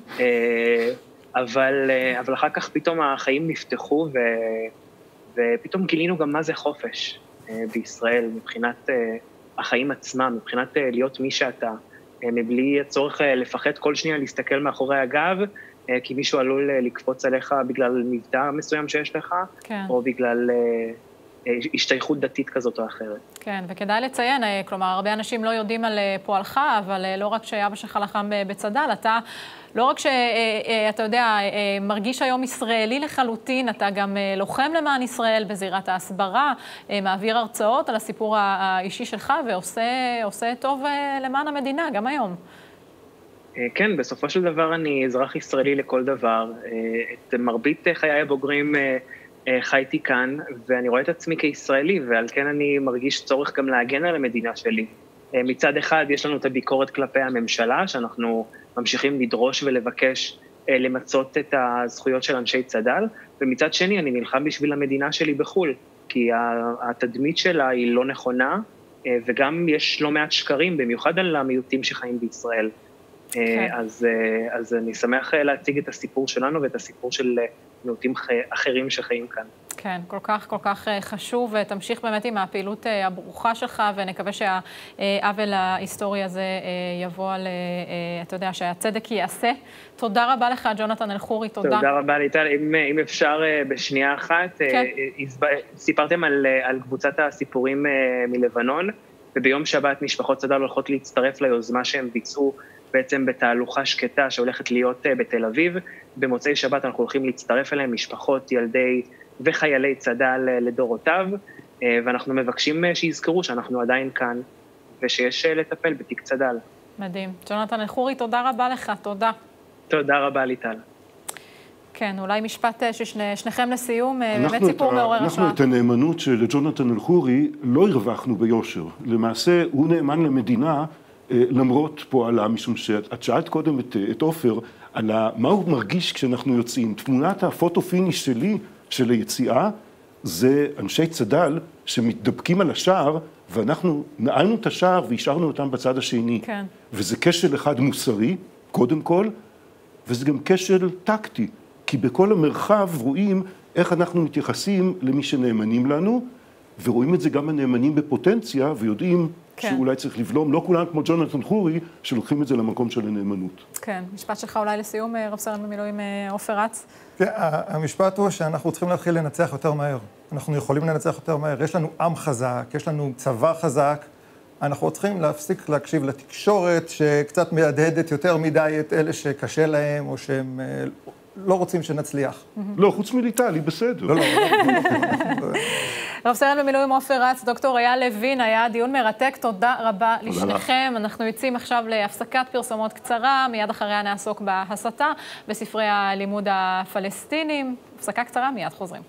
אבל אחר כך פתאום החיים נפתחו, ופתאום גילינו גם מה זה חופש בישראל, מבחינת החיים עצמם, מבחינת להיות מי שאתה, מבלי הצורך לפחד כל שנייה להסתכל מאחורי הגב, כי מישהו עלול לקפוץ עליך בגלל מבטא מסוים שיש לך, כן. או בגלל השתייכות דתית כזאת או אחרת. כן, וכדאי לציין, כלומר, הרבה אנשים לא יודעים על פועלך, אבל לא רק שאבא שלך לחם בצד"ל, אתה לא רק שאתה יודע, מרגיש היום ישראלי לחלוטין, אתה גם לוחם למען ישראל בזירת ההסברה, מעביר הרצאות על הסיפור האישי שלך, ועושה טוב למען המדינה, גם היום. כן, בסופו של דבר אני אזרח ישראלי לכל דבר. את מרבית חיי הבוגרים חייתי כאן, ואני רואה את עצמי כישראלי, ועל כן אני מרגיש צורך גם להגן על המדינה שלי. מצד אחד יש לנו את הביקורת כלפי הממשלה, שאנחנו ממשיכים לדרוש ולבקש למצות את הזכויות של אנשי צד"ל, ומצד שני אני נלחם בשביל המדינה שלי בחול, כי התדמית שלה היא לא נכונה, וגם יש לא מעט שקרים, במיוחד על המיעוטים שחיים בישראל. אז אני שמח להציג את הסיפור שלנו ואת הסיפור של מיעוטים אחרים שחיים כאן. כן, כל כך חשוב, ותמשיך באמת עם הפעילות הברוכה שלך, ונקווה שהעוול ההיסטורי הזה יבוא על, אתה יודע, שהצדק יעשה. תודה רבה לך, ג'ונתן אלחורי, תודה. תודה רבה, ליטל. אם אפשר בשנייה אחת, סיפרתם על קבוצת הסיפורים מלבנון, וביום שבת משפחות צד"ל הולכות להצטרף ליוזמה שהם ביצעו בעצם בתהלוכה שקטה שהולכת להיות בתל אביב. במוצאי שבת אנחנו הולכים להצטרף אליהם משפחות, ילדי וחיילי צד"ל לדורותיו, ואנחנו מבקשים שיזכרו שאנחנו עדיין כאן, ושיש לטפל בתיק צד"ל. מדהים. ג'ונתן אלחורי, תודה רבה לך, תודה. תודה רבה, ליטל. כן, אולי משפט ששניכם לסיום, באמת סיפור מעורר השראה. אנחנו את הנאמנות של ג'ונתן אלחורי לא הרווחנו ביושר. למעשה הוא נאמן למדינה למרות פועלה, משום שאת שאלת קודם את עופר על מה הוא מרגיש כשאנחנו יוצאים. תמונת הפוטופיניש שלי, של היציאה, זה אנשי צד"ל שמתדבקים על השער, ואנחנו נעלנו את השער והשארנו אותם בצד השני. כן. וזה כשל אחד מוסרי, קודם כל, וזה גם כשל טקטי, כי בכל המרחב רואים איך אנחנו מתייחסים למי שנאמנים לנו, ורואים את זה גם הנאמנים בפוטנציה, ויודעים שאולי צריך לבלום, לא כולם כמו ג'ונתן אלחורי, שלוקחים את זה למקום של הנאמנות. כן, משפט שלך אולי לסיום, רב סרן במילואים עופר רץ. כן, המשפט הוא שאנחנו צריכים להתחיל לנצח יותר מהר. אנחנו יכולים לנצח יותר מהר. יש לנו עם חזק, יש לנו צבא חזק. אנחנו צריכים להפסיק להקשיב לתקשורת שקצת מהדהדת יותר מדי את אלה שקשה להם, או שהם לא רוצים שנצליח. לא, חוץ מליטל, היא בסדר. לא. רב סרן במילואים עופר רץ, דוקטור אייל לוין, היה דיון מרתק, תודה רבה לשניכם. אנחנו יוצאים עכשיו להפסקת פרסומות קצרה, מיד אחריה נעסוק בהסתה בספרי הלימוד הפלסטינים. הפסקה קצרה, מיד חוזרים.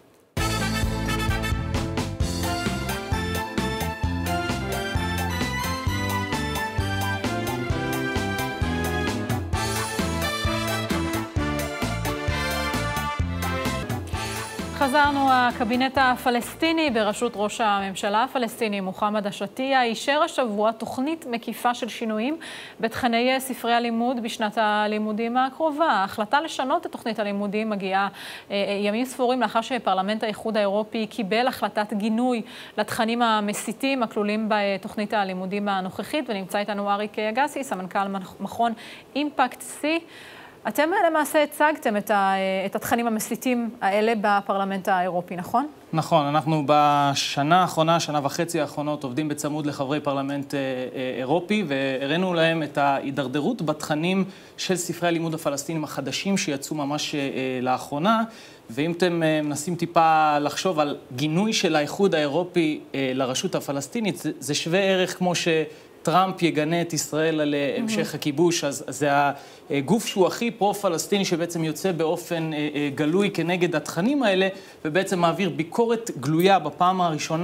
חזרנו. הקבינט הפלסטיני בראשות ראש הממשלה הפלסטיני מוחמד א-שתיה אישר השבוע תוכנית מקיפה של שינויים בתכני ספרי הלימוד בשנת הלימודים הקרובה. ההחלטה לשנות את תוכנית הלימודים מגיעה ימים ספורים לאחר שפרלמנט האיחוד האירופי קיבל החלטת גינוי לתכנים המסיתים הכלולים בתוכנית הלימודים הנוכחית, ונמצא איתנו אריק אגסי, סמנכ"ל מכון אימפקט סי. אתם למעשה הצגתם את התכנים המסיתים האלה בפרלמנט האירופי, נכון? נכון, אנחנו בשנה האחרונה, שנה וחצי האחרונות, עובדים בצמוד לחברי פרלמנט אירופי, והראינו להם את ההידרדרות בתכנים של ספרי הלימוד הפלסטינים החדשים שיצאו ממש לאחרונה, ואם אתם מנסים טיפה לחשוב על גינוי של האיחוד האירופי לרשות הפלסטינית, זה שווה ערך כמו טראמפ יגנה את ישראל על המשך הכיבוש, אז זה הגוף שהוא הכי פרו-פלסטיני שבעצם יוצא באופן גלוי כנגד התכנים האלה, ובעצם מעביר ביקורת גלויה בפעם הראשונה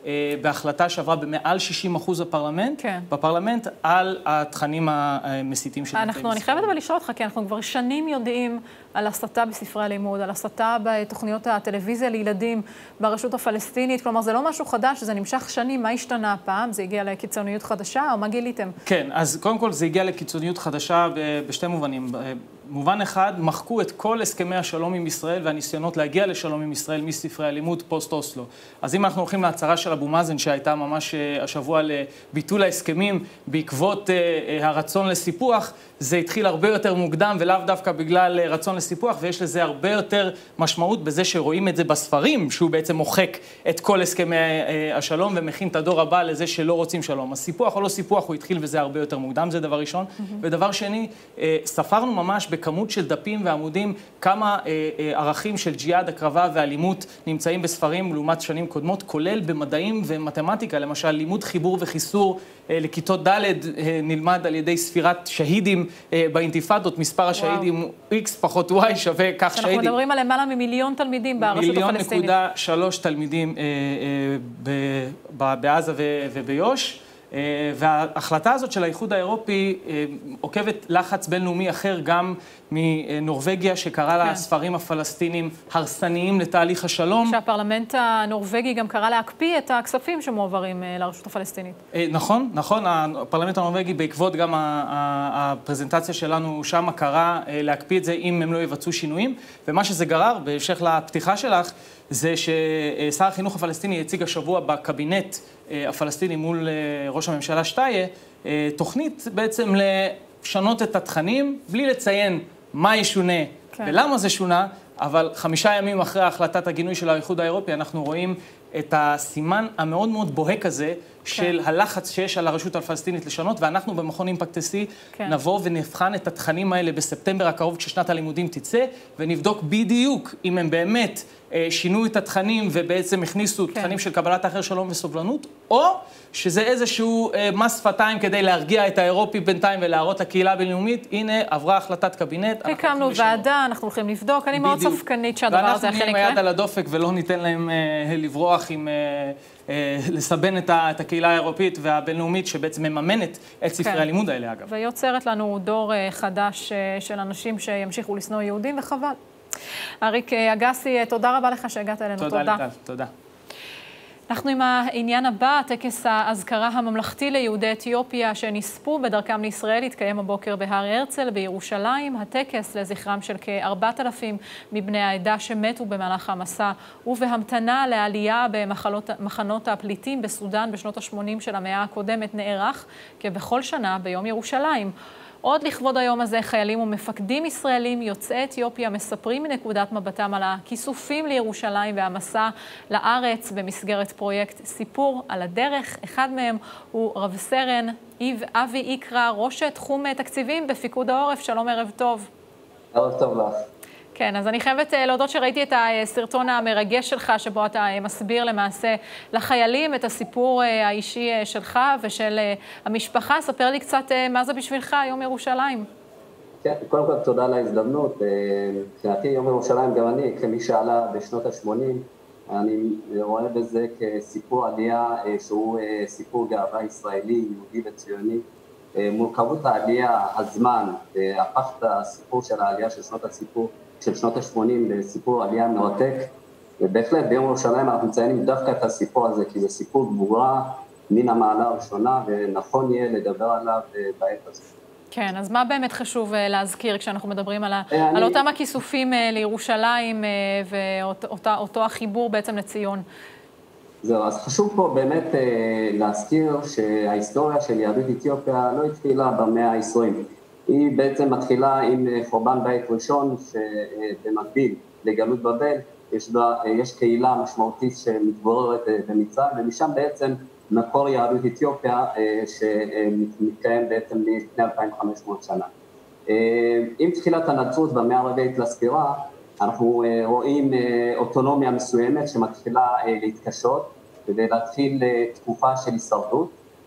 בהחלטה שעברה במעל 60% בפרלמנט על התכנים המסיתים של אני חייבת אבל לשאול אותך, כי אנחנו כבר שנים יודעים על הסתה בספרי הלימוד, על הסתה בתוכניות הטלוויזיה לילדים ברשות הפלסטינית, כלומר זה לא משהו חדש, זה נמשך שנים, מה השתנה הפעם? זה הגיע לקיצוניות חדשה או מה גיליתם? כן, אז קודם כל זה הגיע לקיצוניות חדשה בשתי מובנים. מובן אחד, מחקו את כל הסכמי השלום עם ישראל והניסיונות להגיע לשלום עם ישראל מספרי הלימוד פוסט-אוסלו. אז אם אנחנו הולכים להצהרה של אבו מאזן שהייתה ממש השבוע לביטול ההסכמים בעקבות הרצון לסיפוח, זה התחיל הרבה יותר מוקדם ולאו דווקא בגלל רצון לסיפוח, ויש לזה הרבה יותר משמעות בזה שרואים את זה בספרים, שהוא בעצם מוחק את כל הסכמי השלום ומכין את הדור הבא לזה שלא רוצים שלום. אז סיפוח או לא סיפוח הוא התחיל וזה הרבה יותר מוקדם, זה דבר ראשון. ודבר שני, ספרנו ממש בכמות של דפים ועמודים כמה ערכים של ג'יהאד, הקרבה ואלימות נמצאים בספרים לעומת שנים קודמות, כולל במדעים ומתמטיקה, למשל לימוד חיבור וחיסור לכיתות ד' נלמד על ידי ספירת שהידים באינתיפאדות, מספר השהידים X פחות Y שווה כך שהידים. אנחנו מדברים על למעלה ממיליון תלמידים ברשות הפלסטינית. 1.3 תלמידים בעזה וביו"ש. וההחלטה הזאת של האיחוד האירופי עוקבת לחץ בינלאומי אחר גם מנורווגיה שקרא לה הספרים הפלסטינים הרסניים לתהליך השלום. שהפרלמנט הנורווגי גם קרא להקפיא את הכספים שמועברים לרשות הפלסטינית. נכון, הפרלמנט הנורווגי בעקבות גם הפרזנטציה שלנו שם קרא להקפיא את זה אם הם לא יבצעו שינויים, ומה שזה גרר, בהמשך לפתיחה שלך, זה ששר החינוך הפלסטיני הציג השבוע בקבינט הפלסטיני מול ראש הממשלה שטאיה, תוכנית בעצם לשנות את התכנים, בלי לציין מה ישונה ולמה זה שונה, אבל 5 ימים אחרי החלטת הגינוי של האיחוד האירופי, אנחנו רואים את הסימן המאוד מאוד בוהק הזה של הלחץ שיש על הרשות הפלסטינית לשנות, ואנחנו במכון אימפקט SE נבוא ונבחן את התכנים האלה בספטמבר הקרוב כששנת הלימודים תצא, ונבדוק בדיוק אם הם באמת שינו את התכנים ובעצם הכניסו תכנים של קבלת האחר, שלום וסובלנות, או שזה איזשהו מס שפתיים כדי להרגיע את האירופי בינתיים ולהראות לקהילה הבינלאומית, הנה עברה החלטת קבינט. הקמנו ועדה, אנחנו הולכים לבדוק, אני מאוד ספקנית שהדבר הזה אכן יקרה. ואנחנו נהיה יד על הדופק ולא ניתן להם לברוח עם לסבן את הקהילה האירופית והבינלאומית שבעצם מממנת את ספרי הלימוד האלה אגב. ויוצרת לנו דור חדש של אנשים שימשיכו לשנוא יהודים וחבל. אריק אגסי, תודה רבה לך שהגעת אלינו. תודה ליטל, תודה. אנחנו עם העניין הבא, טקס האזכרה הממלכתי ליהודי אתיופיה שנספו בדרכם לישראל התקיים הבוקר בהר הרצל בירושלים. הטקס לזכרם של כ-4,000 מבני העדה שמתו במהלך המסע ובהמתנה לעלייה במחנות הפליטים בסודן בשנות ה-80 של המאה הקודמת נערך כבכל שנה ביום ירושלים. עוד לכבוד היום הזה, חיילים ומפקדים ישראלים יוצאי אתיופיה מספרים מנקודת מבטם על הכיסופים לירושלים והמסע לארץ במסגרת פרויקט סיפור על הדרך. אחד מהם הוא רב סרן אבי איקרא, ראש תחום תקציבים בפיקוד העורף. שלום, ערב טוב. ערב טוב לך. כן, אז אני חייבת להודות שראיתי את הסרטון המרגש שלך, שבו אתה מסביר למעשה לחיילים את הסיפור האישי שלך ושל המשפחה. ספר לי קצת מה זה בשבילך יום ירושלים. כן, קודם כל תודה על ההזדמנות. מבחינתי יום ירושלים, גם אני, כמי שעלה בשנות ה-80, אני רואה בזה כסיפור עלייה שהוא סיפור גאווה ישראלי, יהודי וציוני. מורכבות העלייה, הזמן, הפך את הסיפור של העלייה של שנות ה-80 לסיפור עלייה מרתק, ובהחלט ביום ירושלים אנחנו מציינים דווקא את הסיפור הזה, כי זה סיפור גבורה מן המעלה הראשונה, ונכון יהיה לדבר עליו בעת הזאת. כן, אז מה באמת חשוב להזכיר כשאנחנו מדברים על אותם הכיסופים לירושלים ואותו החיבור בעצם לציון? זהו, אז חשוב פה באמת להזכיר שההיסטוריה של יהדות אתיופיה לא התחילה במאה ה-20. היא בעצם מתחילה עם חורבן בית ראשון, שבמקביל לגלות בבל יש קהילה משמעותית שמתגוררת במצרים, ומשם בעצם מקור יהדות אתיופיה שמתקיים בעצם לפני 2,500 שנה. עם תחילת הנצרות במאה הרביעית לספירה, אנחנו רואים אוטונומיה מסוימת שמתחילה להתקשות כדי להתחיל תקופה של הישרדות,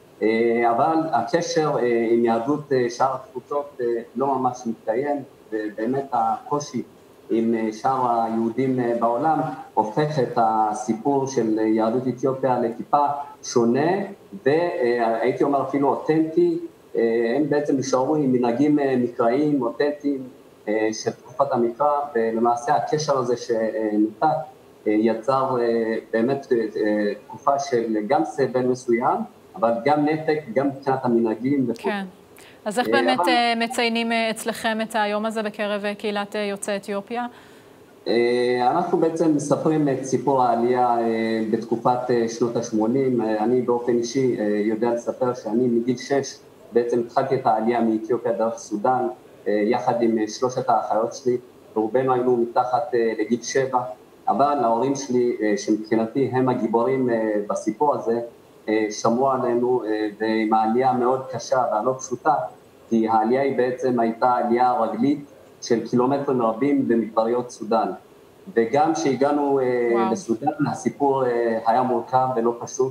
אבל הקשר עם יהדות שאר התפוצות לא ממש מתקיים, ובאמת הקושי עם שאר היהודים בעולם, הופך את הסיפור של יהדות אתיופיה לטיפה שונה, והייתי אומר אפילו אותנטי. הם בעצם נשארו עם מנהגים מקראיים, אותנטיים של תקופת המקרא, ולמעשה הקשר הזה שניתק יצר באמת תקופה של גם סבל מסוים, אבל גם נתק, גם מבחינת המנהגים. כן. אז איך באמת מציינים אצלכם את היום הזה בקרב קהילת יוצאי אתיופיה? אנחנו בעצם מספרים את סיפור העלייה בתקופת שנות ה-80. אני באופן אישי יודע לספר שאני מגיל 6 בעצם התחלתי את העלייה מאתיופיה דרך סודן, יחד עם 3 האחיות שלי, ורובנו היינו מתחת לגיל 7, אבל ההורים שלי, שמבחינתי הם הגיבורים בסיפור הזה, שמרו עלינו, ועם העלייה מאוד קשה והלא פשוטה, כי העלייה היא בעצם הייתה עלייה רגלית של קילומטרים רבים במדבריות סודן. וגם כשהגענו לסודן, הסיפור היה מורכב ולא פשוט,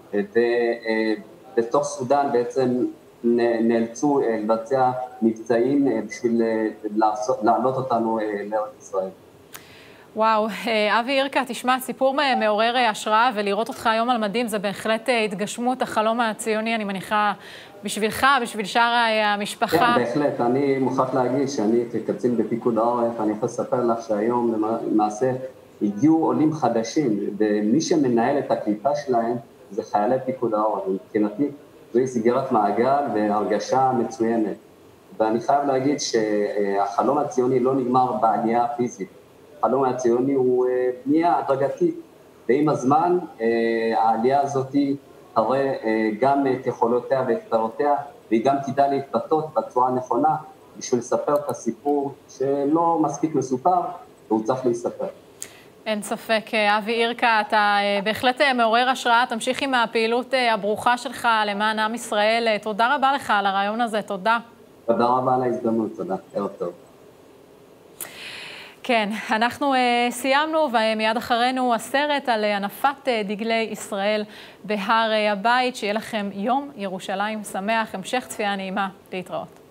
ובתוך סודן בעצם נאלצו לבצע מבצעים בשביל לעלות אותנו לארץ ישראל. וואו, אבי ירקה, תשמע, סיפור מעורר השראה, ולראות אותך היום על מדים זה בהחלט התגשמות החלום הציוני, אני מניחה, בשבילך, בשביל שאר המשפחה. כן, בהחלט. אני מוכרח להגיד שאני כקצין בפיקוד העורף, אני יכול לספר לך שהיום למעשה הגיעו עולים חדשים, ומי שמנהל את הקליטה שלהם זה חיילי פיקוד העורף. מבחינתי זוהי סגירת מעגל והרגשה מצוינת. ואני חייב להגיד שהחלום הציוני לא נגמר בעלייה הפיזית. החלום הציוני הוא בנייה הדרגתית, ועם הזמן העלייה הזאת תראה גם את יכולותיה ואת פירותיה, והיא גם תדע להתבטאות בצורה הנכונה, בשביל לספר את הסיפור שלא מספיק מסופר, והוא צריך להספר. אין ספק. אבי ירקה, אתה בהחלט מעורר השראה, תמשיך עם הפעילות הברוכה שלך למען עם ישראל. תודה רבה לך על הרעיון הזה, תודה. תודה רבה על ההזדמנות, תודה. ערב טוב. כן, אנחנו סיימנו, ומיד אחרינו הסרט על הנפת דגלי ישראל בהר הבית. שיהיה לכם יום ירושלים שמח, המשך צפייה נעימה, להתראות.